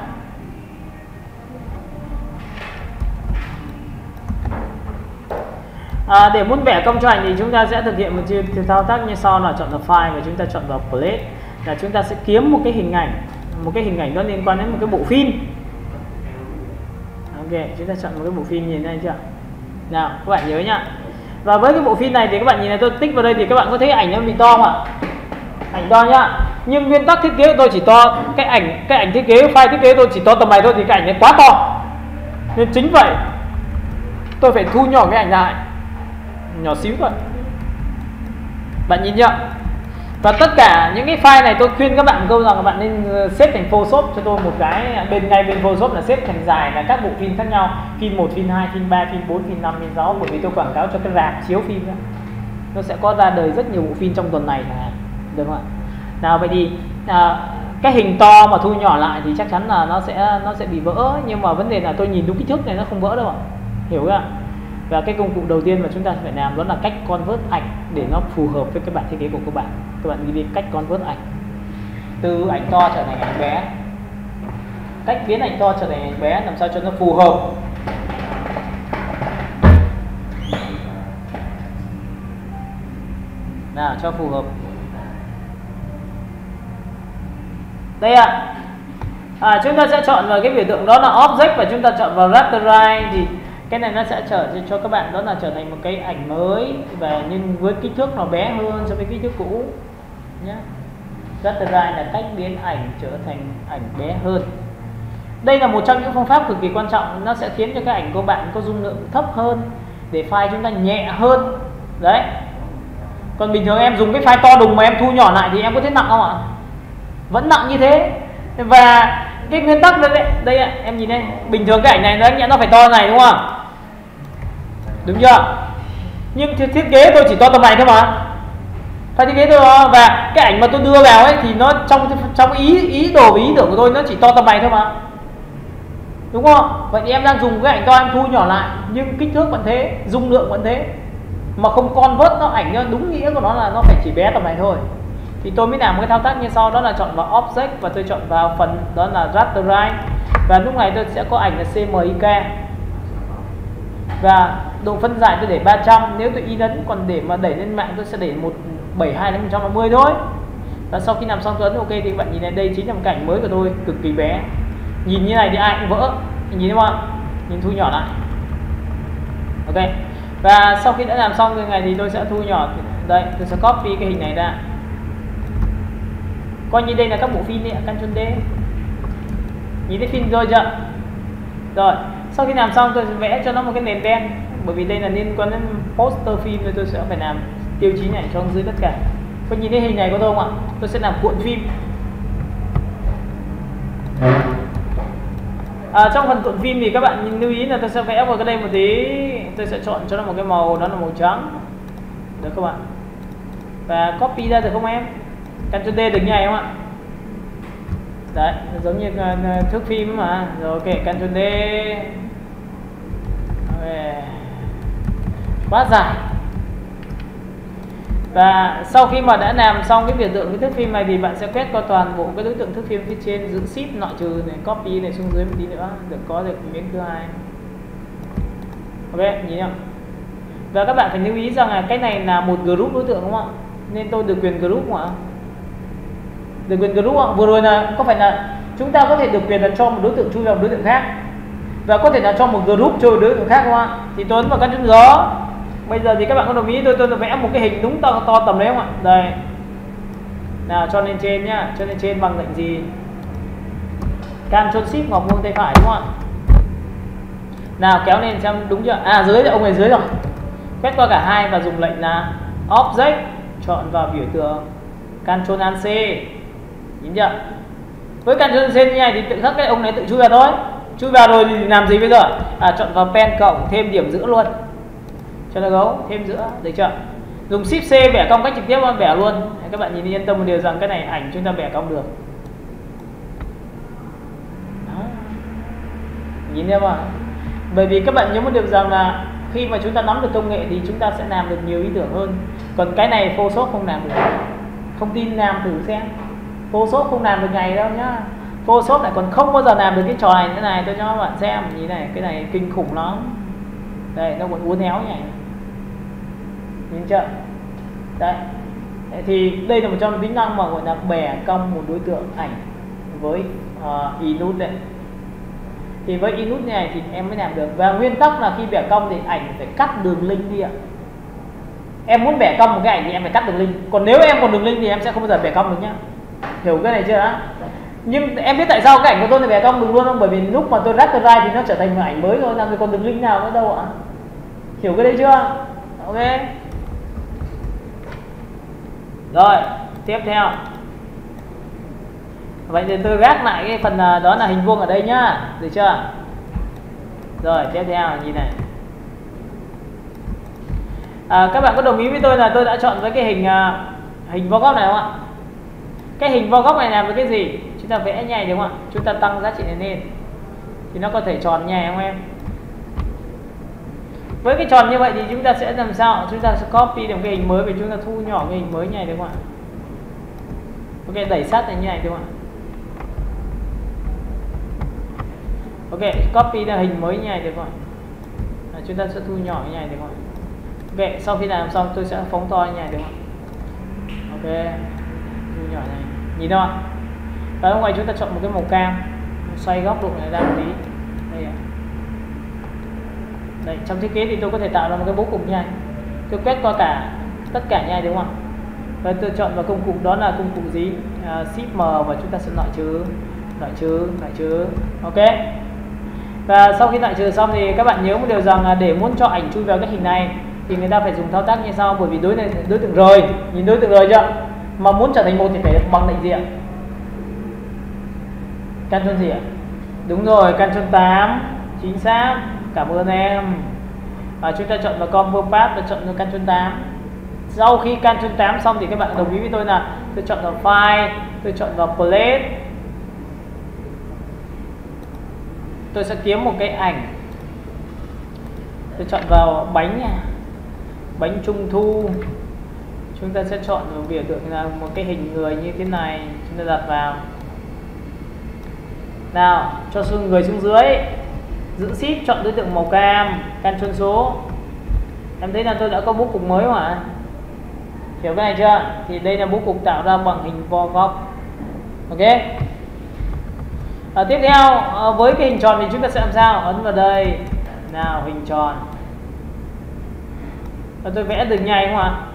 À, để muốn bẻ cong cho ảnh thì chúng ta sẽ thực hiện một thao tác như sau là chọn vào file và chúng ta chọn vào plate. Là chúng ta sẽ kiếm một cái hình ảnh, một cái hình ảnh nó liên quan đến một cái bộ phim. Ok, chúng ta chọn một cái bộ phim nhìn thấy chưa? Nào, các bạn nhớ nhá. Và với cái bộ phim này thì các bạn nhìn này, tôi tích vào đây thì các bạn có thấy ảnh nó bị to không ạ? Ảnh to nhá. Nhưng nguyên tắc thiết kế của tôi chỉ to cái ảnh, cái ảnh thiết kế file thiết kế tôi chỉ to tầm này thôi thì cái ảnh này quá to. Nên chính vậy tôi phải thu nhỏ cái ảnh lại, nhỏ xíu thôi. Bạn nhìn chưa? Và tất cả những cái file này tôi khuyên các bạn câu rằng các bạn nên xếp thành Photoshop cho tôi một cái bên ngay bên Photoshop là xếp thành dài là các bộ phim khác nhau, phim một, phim hai, phim ba, phim bốn, phim năm, phim sáu, bởi vì tôi quảng cáo cho cái rạp chiếu phim đó. Nó sẽ có ra đời rất nhiều bộ phim trong tuần này là được không ạ? Nào vậy thì à, cái hình to mà thu nhỏ lại thì chắc chắn là nó sẽ nó sẽ bị vỡ, nhưng mà vấn đề là tôi nhìn đúng kích thước này nó không vỡ đâu ạ, hiểu không ạ? Và cái công cụ đầu tiên mà chúng ta phải làm đó là cách convert ảnh để nó phù hợp với cái bản thiết kế của các bạn. Các bạn ghi đi cách convert ảnh từ ảnh to trở thành ảnh bé, cách biến ảnh to trở thành ảnh bé làm sao cho nó phù hợp. Nào cho phù hợp. Đây ạ. À. À, chúng ta sẽ chọn vào cái biểu tượng đó là object và chúng ta chọn vào raster thì cái này nó sẽ trở cho các bạn đó là trở thành một cái ảnh mới và nhưng với kích thước nó bé hơn so với kích thước cũ nhé. Raster là cách biến ảnh trở thành ảnh bé hơn. Đây là một trong những phương pháp cực kỳ quan trọng, nó sẽ khiến cho cái ảnh của bạn có dung lượng thấp hơn để file chúng ta nhẹ hơn. Đấy. Còn bình thường em dùng cái file to đùng mà em thu nhỏ lại thì em có thấy nặng không ạ? Vẫn nặng như thế. Và cái nguyên tắc đây đây, đây ạ, em nhìn đây, bình thường cái ảnh này nó nó phải to này đúng không? Đúng chưa? Nhưng thiết kế tôi chỉ to tầm này thôi mà. Phải thiết kế thôi đó. Và cái ảnh mà tôi đưa vào ấy thì nó trong trong ý ý đồ và ý tưởng của tôi nó chỉ to tầm này thôi mà. Đúng không? Vậy thì em đang dùng cái ảnh to em thu nhỏ lại nhưng kích thước vẫn thế, dung lượng vẫn thế. Mà không convert nó ảnh đúng nghĩa của nó là nó phải chỉ bé tầm này thôi. Thì tôi mới làm cái thao tác như sau, đó là chọn vào object và tôi chọn vào phần đó là raster và lúc này tôi sẽ có ảnh là xê em i ca và độ phân giải tôi để ba trăm, nếu tôi in ấn, còn để mà đẩy lên mạng tôi sẽ để một bảy hai đến một trăm năm mươi thôi. Và sau khi làm xong tôi ấn ok thì các bạn nhìn này, đây chính là một cảnh mới của tôi, cực kỳ bé, nhìn như này thì ai cũng vỡ, nhìn thấy không? Nhìn thu nhỏ lại. Ok. Và sau khi đã làm xong cái này thì tôi sẽ thu nhỏ đây, tôi sẽ copy cái hình này ra. Coi như đây là các bộ phim này, Ctrl D. Nhìn thấy phim rồi chưa? Rồi, sau khi làm xong tôi sẽ vẽ cho nó một cái nền đen, bởi vì đây là liên quan đến poster phim nên tôi sẽ phải làm tiêu chí này cho dưới tất cả. Có nhìn thấy hình này của tôi không ạ? Tôi sẽ làm cuộn phim. À, trong phần cuộn phim thì các bạn lưu ý là tôi sẽ vẽ vào cái đây một tí, tôi sẽ chọn cho nó một cái màu đó là màu trắng, được không ạ? Và copy ra được không em? Ctrl D được như này không ạ? Đấy, giống như uh, thước phim mà. Rồi ok, Ctrl D. Okay. Quá dài. Và sau khi mà đã làm xong cái biểu tượng cái thước phim này thì bạn sẽ quét qua toàn bộ cái đối tượng thước phim phía trên, giữ shift loại trừ này, copy này xuống dưới một tí nữa, được có được miếng thứ hai. Ok, nhìn không? Và các bạn phải lưu ý rằng là cái này là một group đối tượng đúng không ạ? Nên tôi được quyền group không ạ? Được quyền group ạ. Vừa rồi là có phải là chúng ta có thể được quyền là cho một đối tượng chui vào đối tượng khác và có thể là cho một group chui vào đối tượng khác không ạ? Thì tôi ấn vào Ctrl đó. Bây giờ thì các bạn có đồng ý tôi tôi vẽ một cái hình đúng to, to tầm đấy không ạ? Đây. Nào cho lên trên nhá, cho lên trên bằng lệnh gì? Ctrl Shift ngọc vuông tay phải đúng không ạ? Nào kéo lên xem đúng chưa? À dưới thì ông này dưới rồi. Quét qua cả hai và dùng lệnh là Object, chọn vào biểu tượng Ctrl Alt C. Nhìn chưa? Với Ctrl C như này thì tự khắc cái ông này tự chui vào thôi. Chui vào rồi thì làm gì bây giờ? À chọn vào pen cộng thêm điểm giữa luôn. Cho nó gấu thêm giữa, được chưa? Dùng Shift C bẻ cong cách trực tiếp bẻ luôn. Các bạn nhìn yên tâm một điều rằng cái này ảnh chúng ta bẻ cong được. Đó. Nhìn thấy không? Bởi vì các bạn nhớ một điều rằng là khi mà chúng ta nắm được công nghệ thì chúng ta sẽ làm được nhiều ý tưởng hơn. Còn cái này Photoshop không làm được. Không tin làm thử xem. Photoshop không làm được ngày đâu nhá. Photoshop lại còn không bao giờ làm được cái trò này thế này, tôi cho các bạn xem. Nhìn này, cái này kinh khủng lắm. Đây, nó còn uốn éo nhỉ. Nhìn chưa? Đấy. Thì đây là một trong những tính năng mà gọi là bẻ cong một đối tượng ảnh với uh, inut này. Thì với inut này thì em mới làm được. Và nguyên tắc là khi bẻ cong thì ảnh phải cắt đường link đi ạ. Em muốn bẻ cong một cái ảnh thì em phải cắt đường link. Còn nếu em còn đường link thì em sẽ không bao giờ bẻ cong được nhá. Hiểu cái này chưa đã? Nhưng em biết tại sao cái ảnh của tôi lại bẻ cong được luôn không? Bởi vì lúc mà tôi raster thì nó trở thành một ảnh mới rồi, làm gì còn đường link nào nữa đâu ạ. Hiểu cái đấy chưa? Ok. Rồi, tiếp theo. Vậy thì tôi gác lại cái phần đó là hình vuông ở đây nhá, được chưa? Rồi tiếp theo nhìn này. À, các bạn có đồng ý với tôi là tôi đã chọn với cái hình uh, hình vo góc này không ạ? Cái hình vo góc này làm với cái gì? Chúng ta vẽ nhảy đúng không ạ? Chúng ta tăng giá trị này lên thì nó có thể tròn nhảy không em? Với cái tròn như vậy thì chúng ta sẽ làm sao? Chúng ta sẽ copy được cái hình mới và chúng ta thu nhỏ cái hình mới nhảy đúng không ạ? Ok, đẩy sát này như này đúng không ạ? Ok, copy ra hình mới như này được không ạ? Chúng ta sẽ thu nhỏ như này được không ạ? Ok, sau khi làm xong tôi sẽ phóng to như này được không ạ? Ok, thu nhỏ này, nhìn đâu ạ? Và ở ngoài chúng ta chọn một cái màu cam, xoay góc độ này ra một tí. Đây ạ. Đây, trong thiết kế thì tôi có thể tạo ra một cái bố cục như này. Tôi quét qua cả tất cả như này đúng không ạ? Và tôi chọn vào công cụ đó là công cụ gì? À, Shift M và chúng ta sẽ loại trừ, loại trừ, loại trừ. Ok. Và sau khi loại trừ xong thì các bạn nhớ một điều rằng là để muốn cho ảnh chui vào cái hình này thì người ta phải dùng thao tác như sau, bởi vì đối này đối tượng rồi, nhìn đối tượng rồi chưa? Mà muốn trở thành một thì phải bằng lệnh gì ạ? Ctrl gì ạ? Đúng rồi, Ctrl tám, chính xác. Cảm ơn em. Và chúng ta chọn vào Combo Path và chọn vào Ctrl tám. Sau khi Ctrl tám xong thì các bạn đồng ý với tôi là tôi chọn vào File, tôi chọn vào Plate. Tôi sẽ kiếm một cái ảnh. Tôi chọn vào bánh nha. Bánh trung thu. Chúng ta sẽ chọn vào biểu tượng là một cái hình người như thế này, chúng ta đặt vào. Nào, cho xuống người xuống dưới. Giữ Shift chọn đối tượng màu cam, Ctrl số. Em thấy là tôi đã có bố cục mới mà. Hiểu cái này chưa? Thì đây là bố cục tạo ra bằng hình vo góc. Ok. À, tiếp theo à, với cái hình tròn thì chúng ta sẽ làm sao? Ấn vào đây. Nào, hình tròn. Và tôi vẽ đường nhảy không ạ?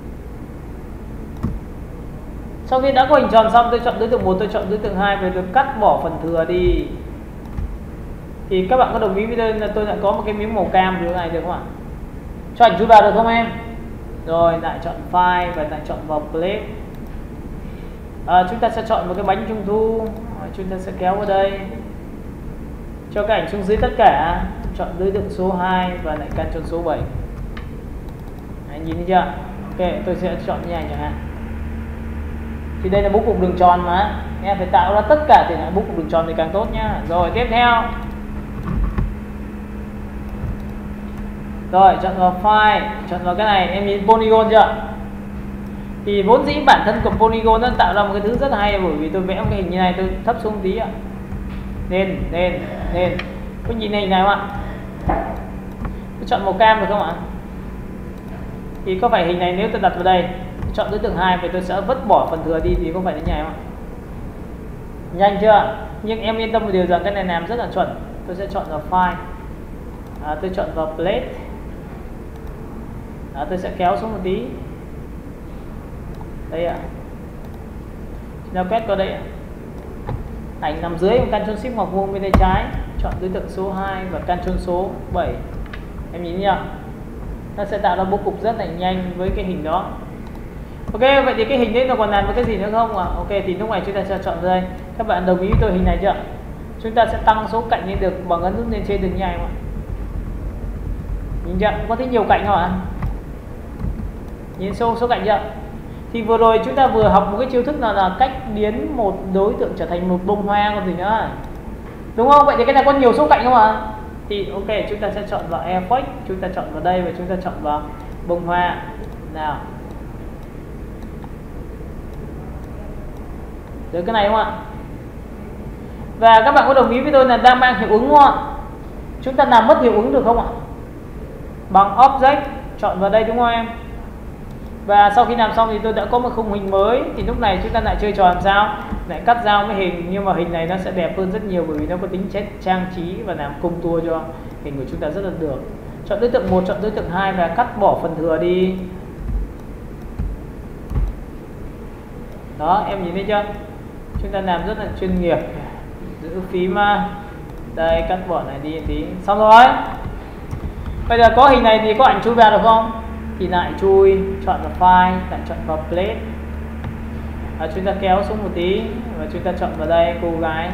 Sau khi đã có hình tròn xong, tôi chọn đối tượng một, tôi chọn đối tượng hai và tôi cắt bỏ phần thừa đi. Thì các bạn có đồng ý với tôi là tôi lại có một cái miếng màu cam như thế này được không ạ? Cho ảnh chui vào được không em? Rồi lại chọn File và lại chọn vào Plate. À, chúng ta sẽ chọn một cái bánh trung thu. Chúng ta sẽ kéo vào đây. Cho cái ảnh xuống dưới tất cả. Chọn đối tượng số hai và lại Ctrl số bảy. Đấy, nhìn thấy chưa? Ok, tôi sẽ chọn như này chẳng hạn. Thì đây là bố cục đường tròn mà. Em phải tạo ra tất cả thì là bố cục đường tròn thì càng tốt nhá. Rồi tiếp theo. Rồi chọn vào File, chọn vào cái này, em nhìn Polygon chưa? Thì vốn dĩ bản thân của Polygon nó tạo ra một cái thứ rất là hay, bởi vì tôi vẽ một cái hình như này, tôi thấp xuống tí ạ. Lên, lên, lên. Có nhìn hình này không ạ? Tôi chọn màu cam được không ạ? Thì có phải hình này nếu tôi đặt vào đây, tôi chọn đối tượng hai và tôi sẽ vứt bỏ phần thừa đi thì có phải như này không ạ? Nhanh chưa? Nhưng em yên tâm một điều rằng cái này làm rất là chuẩn. Tôi sẽ chọn vào File. À, tôi chọn vào Plate. À, tôi sẽ kéo xuống một tí. Đây ạ. Chúng ta quét qua đây ạ. Ảnh nằm dưới, Ctrl Shift ngoặc vuông bên tay trái, chọn đối tượng số hai và Ctrl số bảy. Em nhìn nhá. Nó sẽ tạo ra bố cục rất là nhanh với cái hình đó. Ok, vậy thì cái hình đấy nó còn làm với cái gì nữa không ạ? À? Ok, thì lúc này chúng ta sẽ chọn đây. Các bạn đồng ý với tôi hình này chưa? Chúng ta sẽ tăng số cạnh lên được bằng ấn nút lên trên đường nhảy không ạ? Nhìn chưa? Có thấy nhiều cạnh không ạ? Nhìn số số cạnh chưa? Thì vừa rồi chúng ta vừa học một cái chiêu thức nào là cách biến một đối tượng trở thành một bông hoa còn gì nữa. Đúng không? Vậy thì cái này có nhiều số cạnh không ạ? Thì ok, chúng ta sẽ chọn vào Effect, chúng ta chọn vào đây và chúng ta chọn vào bông hoa. Nào. Được cái này không ạ? Và các bạn có đồng ý với tôi là đang mang hiệu ứng không ạ? Chúng ta làm mất hiệu ứng được không ạ? Bằng Object, chọn vào đây đúng không em? Và sau khi làm xong thì tôi đã có một khung hình mới. Thì lúc này chúng ta lại chơi trò làm sao? Lại cắt dao với hình. Nhưng mà hình này nó sẽ đẹp hơn rất nhiều, bởi vì nó có tính chất trang trí và làm công tua cho hình của chúng ta rất là được. Chọn đối tượng một, chọn đối tượng hai và cắt bỏ phần thừa đi. Đó, em nhìn thấy chưa? Chúng ta làm rất là chuyên nghiệp. Giữ phím đây, cắt bỏ này đi tí. Xong rồi. Bây giờ có hình này thì có ảnh chui vào được không? Thì lại chui, chọn vào File, lại chọn vào Plate. À, chúng ta kéo xuống một tí và chúng ta chọn vào đây cô gái.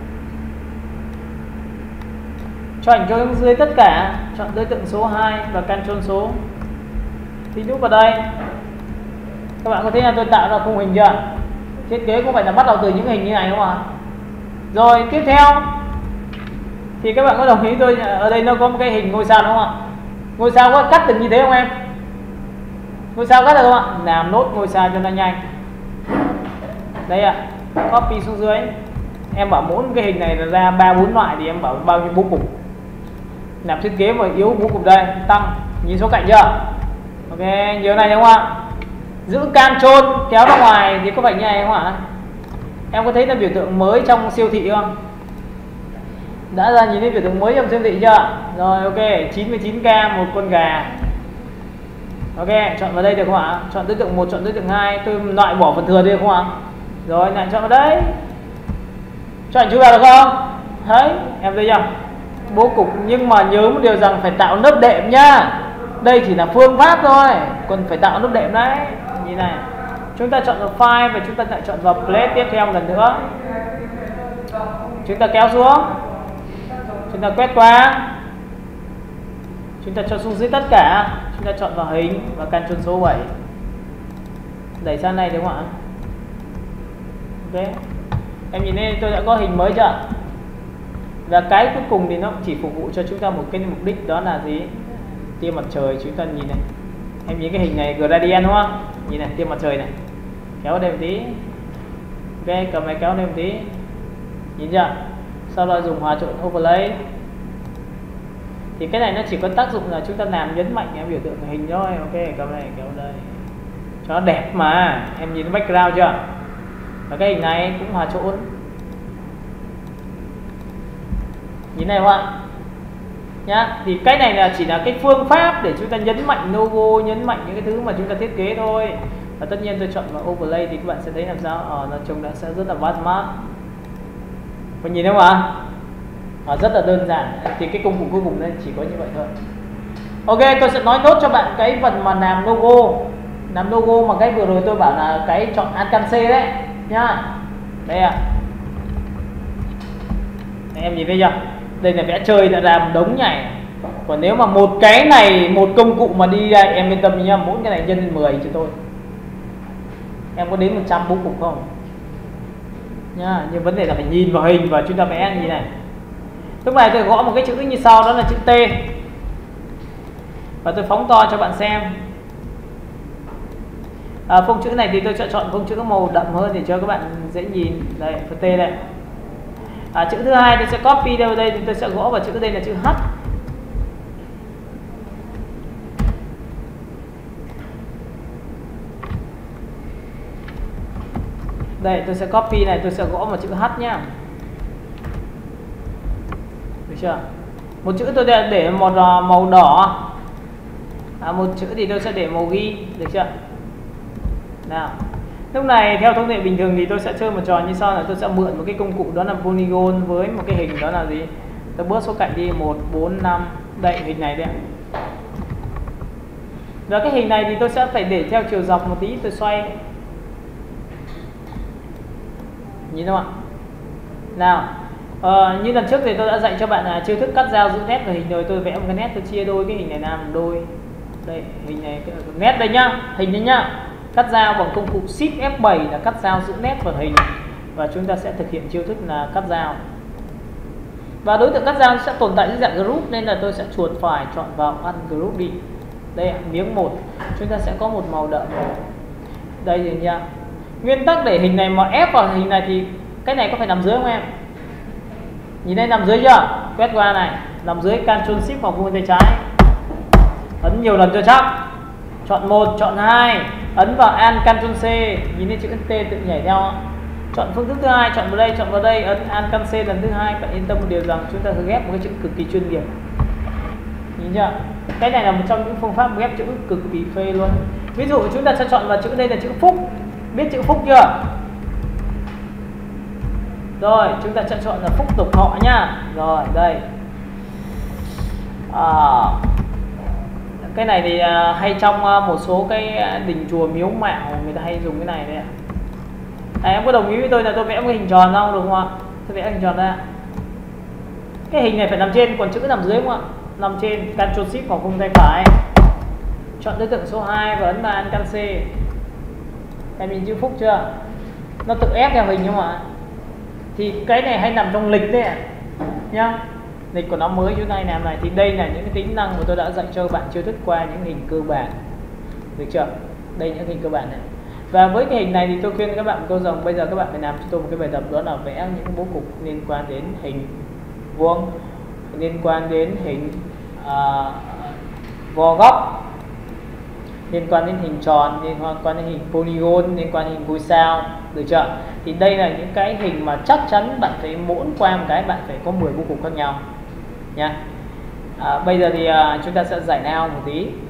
Chọn cho dưới tất cả, chọn đối tượng số hai và Ctrl số. Thì nút vào đây. Các bạn có thấy là tôi tạo ra khung hình chưa? Thiết kế cũng phải là bắt đầu từ những hình như này đúng không ạ? Rồi tiếp theo thì các bạn có đồng ý tôi ở đây nó có một cái hình ngôi sao đúng không ạ? Ngôi sao có cắt được như thế không em? Ngôi sao cắt được không ạ? Làm nốt ngôi sao cho nó nhanh. Đây ạ, à, copy xuống dưới. Em bảo mỗi cái hình này là ra ba bốn loại thì em bảo bao nhiêu bố cục. Làm thiết kế mà yếu bố cục đây, tăng nhìn số cạnh chưa? Ok, nhiều này đúng không ạ? Giữ Ctrl kéo ra ngoài thì có phải như này không ạ? Em có thấy là biểu tượng mới trong siêu thị không? Đã ra nhìn thấy biểu tượng mới trong siêu thị chưa? Rồi ok, chín mươi chín k một con gà. Ok, chọn vào đây được không ạ? Chọn đối tượng một, chọn đối tượng hai, tôi loại bỏ phần thừa đi không ạ? Rồi lại chọn vào đấy. Chọn chú vào được không? Thấy, em thấy chưa? Bố cục, nhưng mà nhớ một điều rằng phải tạo lớp đệm nhá. Đây chỉ là phương pháp thôi, còn phải tạo lớp đệm đấy. Như này. Chúng ta chọn vào file và chúng ta lại chọn vào plate tiếp theo một lần nữa. Chúng ta kéo xuống. Chúng ta quét qua. Chúng ta cho xuống dưới tất cả. Chúng ta chọn vào hình và Ctrl số bảy. Đẩy sang này đúng không ạ? Ok. Em nhìn đây tôi đã có hình mới chưa? Và cái cuối cùng thì nó chỉ phục vụ cho chúng ta một cái mục đích, đó là gì? Tia mặt trời. Chúng ta nhìn này. Em nhìn cái hình này gradient đúng không? Nhìn này, tia mặt trời này. Kéo đây một tí. Ok, cầm này kéo đây một tí. Nhìn chưa? Sau đó dùng hòa trộn overlay. Thì cái này nó chỉ có tác dụng là chúng ta làm nhấn mạnh cái biểu tượng hình thôi. Ok, cầm này kéo đây cho nó đẹp mà. Em nhìn cái background chưa? Và cái hình này cũng hòa trộn. Nhìn này không ạ? Nhá, thì cái này là chỉ là cái phương pháp để chúng ta nhấn mạnh logo, nhấn mạnh những cái thứ mà chúng ta thiết kế thôi. Và tất nhiên tôi chọn vào overlay thì các bạn sẽ thấy làm sao ờ, nó trông đã sẽ rất là bắt mắt. Có nhìn không ạ? À, rất là đơn giản. Thì cái công cụ cuối cùng đây chỉ có như vậy thôi. Ok, tôi sẽ nói nốt cho bạn cái phần mà làm logo. Làm logo mà cái vừa rồi tôi bảo là cái chọn Alt C đấy nhá. Đây ạ. À. Em nhìn thấy chưa? Đây là vẽ chơi đã ra một đống nhảy. Còn nếu mà một cái này, một công cụ mà đi ra, em yên tâm nhá, mỗi cái này nhân lên mười cho tôi. Em có đến một trăm bố cục không? Nhá, nhưng vấn đề là phải nhìn vào hình và chúng ta vẽ như này. Lúc này tôi gõ một cái chữ như sau, đó là chữ T. Và tôi phóng to cho bạn xem. À, phông chữ này thì tôi sẽ chọn phông chữ màu đậm hơn để cho các bạn dễ nhìn. Đây, phần T đây. À, chữ thứ hai tôi sẽ copy đâu đây thì tôi sẽ gõ vào chữ đây là chữ H. Đây tôi sẽ copy này, tôi sẽ gõ vào chữ H nhá. Được chưa? Một chữ tôi để một màu đỏ. À, một chữ thì tôi sẽ để màu ghi, được chưa? Nào. Lúc này theo thông lệ bình thường thì tôi sẽ chơi một trò như sau là tôi sẽ mượn một cái công cụ đó là polygon với một cái hình đó là gì? Tôi bớt số cạnh đi một, bốn, năm. Đây hình này đây ạ. Và cái hình này thì tôi sẽ phải để theo chiều dọc một tí, tôi xoay. Nhìn không ạ? Nào, ờ, như lần trước thì tôi đã dạy cho bạn là chiêu thức cắt giao giữa nét và hình rồi, tôi vẽ một cái nét, tôi chia đôi cái hình này làm đôi. Đây, hình này nét đây nhá, hình đây nhá. Cắt giao bằng công cụ Shift F bảy là cắt giao giữa nét và hình. Và chúng ta sẽ thực hiện chiêu thức là cắt giao. Và đối tượng cắt giao sẽ tồn tại dưới dạng group nên là tôi sẽ chuột phải chọn vào ungroup đi. Đây miếng một, chúng ta sẽ có một màu đậm. Đây thì nha. Nguyên tắc để hình này mà ép vào hình này thì cái này có phải nằm dưới không em? Nhìn đây nằm dưới chưa? Quét qua này, nằm dưới, Ctrl Shift hoặc vuông tay trái. Ấn nhiều lần cho chắc. Chọn một, chọn hai, ấn vào Alt Ctrl C, nhìn thấy chữ T tự nhảy theo. Chọn phương thức thứ hai, chọn vào đây, chọn vào đây, ấn Alt Ctrl C lần thứ hai. Bạn yên tâm một điều rằng chúng ta sẽ ghép một cái chữ cực kỳ chuyên nghiệp. Nhìn chưa? Cái này là một trong những phương pháp ghép chữ cực kỳ phê luôn. Ví dụ chúng ta sẽ chọn vào chữ đây là chữ Phúc. Biết chữ Phúc chưa? Rồi, chúng ta sẽ chọn là Phúc tục họ nhá. Rồi, đây. À, cái này thì hay trong một số cái đình chùa miếu mạo người ta hay dùng cái này đấy ạ. À, em có đồng ý với tôi là tôi vẽ một cái hình tròn không, đúng không ạ? Tôi vẽ hình tròn ra. Cái hình này phải nằm trên, còn chữ nằm dưới, đúng không ạ? Nằm trên, Ctrl Shift hoặc khung tay phải. Chọn đối tượng số hai và ấn bàn Ctrl C. Em nhìn chữ Phúc chưa? Nó tự ép theo hình không ạ? Thì cái này hay nằm trong lịch đấy ạ. Nhá. Lịch của nó mới chỗ này làm này. Thì đây là những cái tính năng mà tôi đã dạy cho các bạn chiêu thức qua những hình cơ bản. Được chưa? Đây những hình cơ bản này. Và với cái hình này thì tôi khuyên các bạn câu rằng bây giờ các bạn phải làm cho tôi một cái bài tập, đó là vẽ những bố cục liên quan đến hình vuông, liên quan đến hình uh, vo góc, liên quan đến hình tròn, liên quan đến hình polygon, liên quan đến hình ngôi sao. Được chưa? Thì đây là những cái hình mà chắc chắn bạn phải mỗi qua một cái bạn phải có mười bố cục khác nhau nha. À, bây giờ thì uh, chúng ta sẽ giải lao một tí.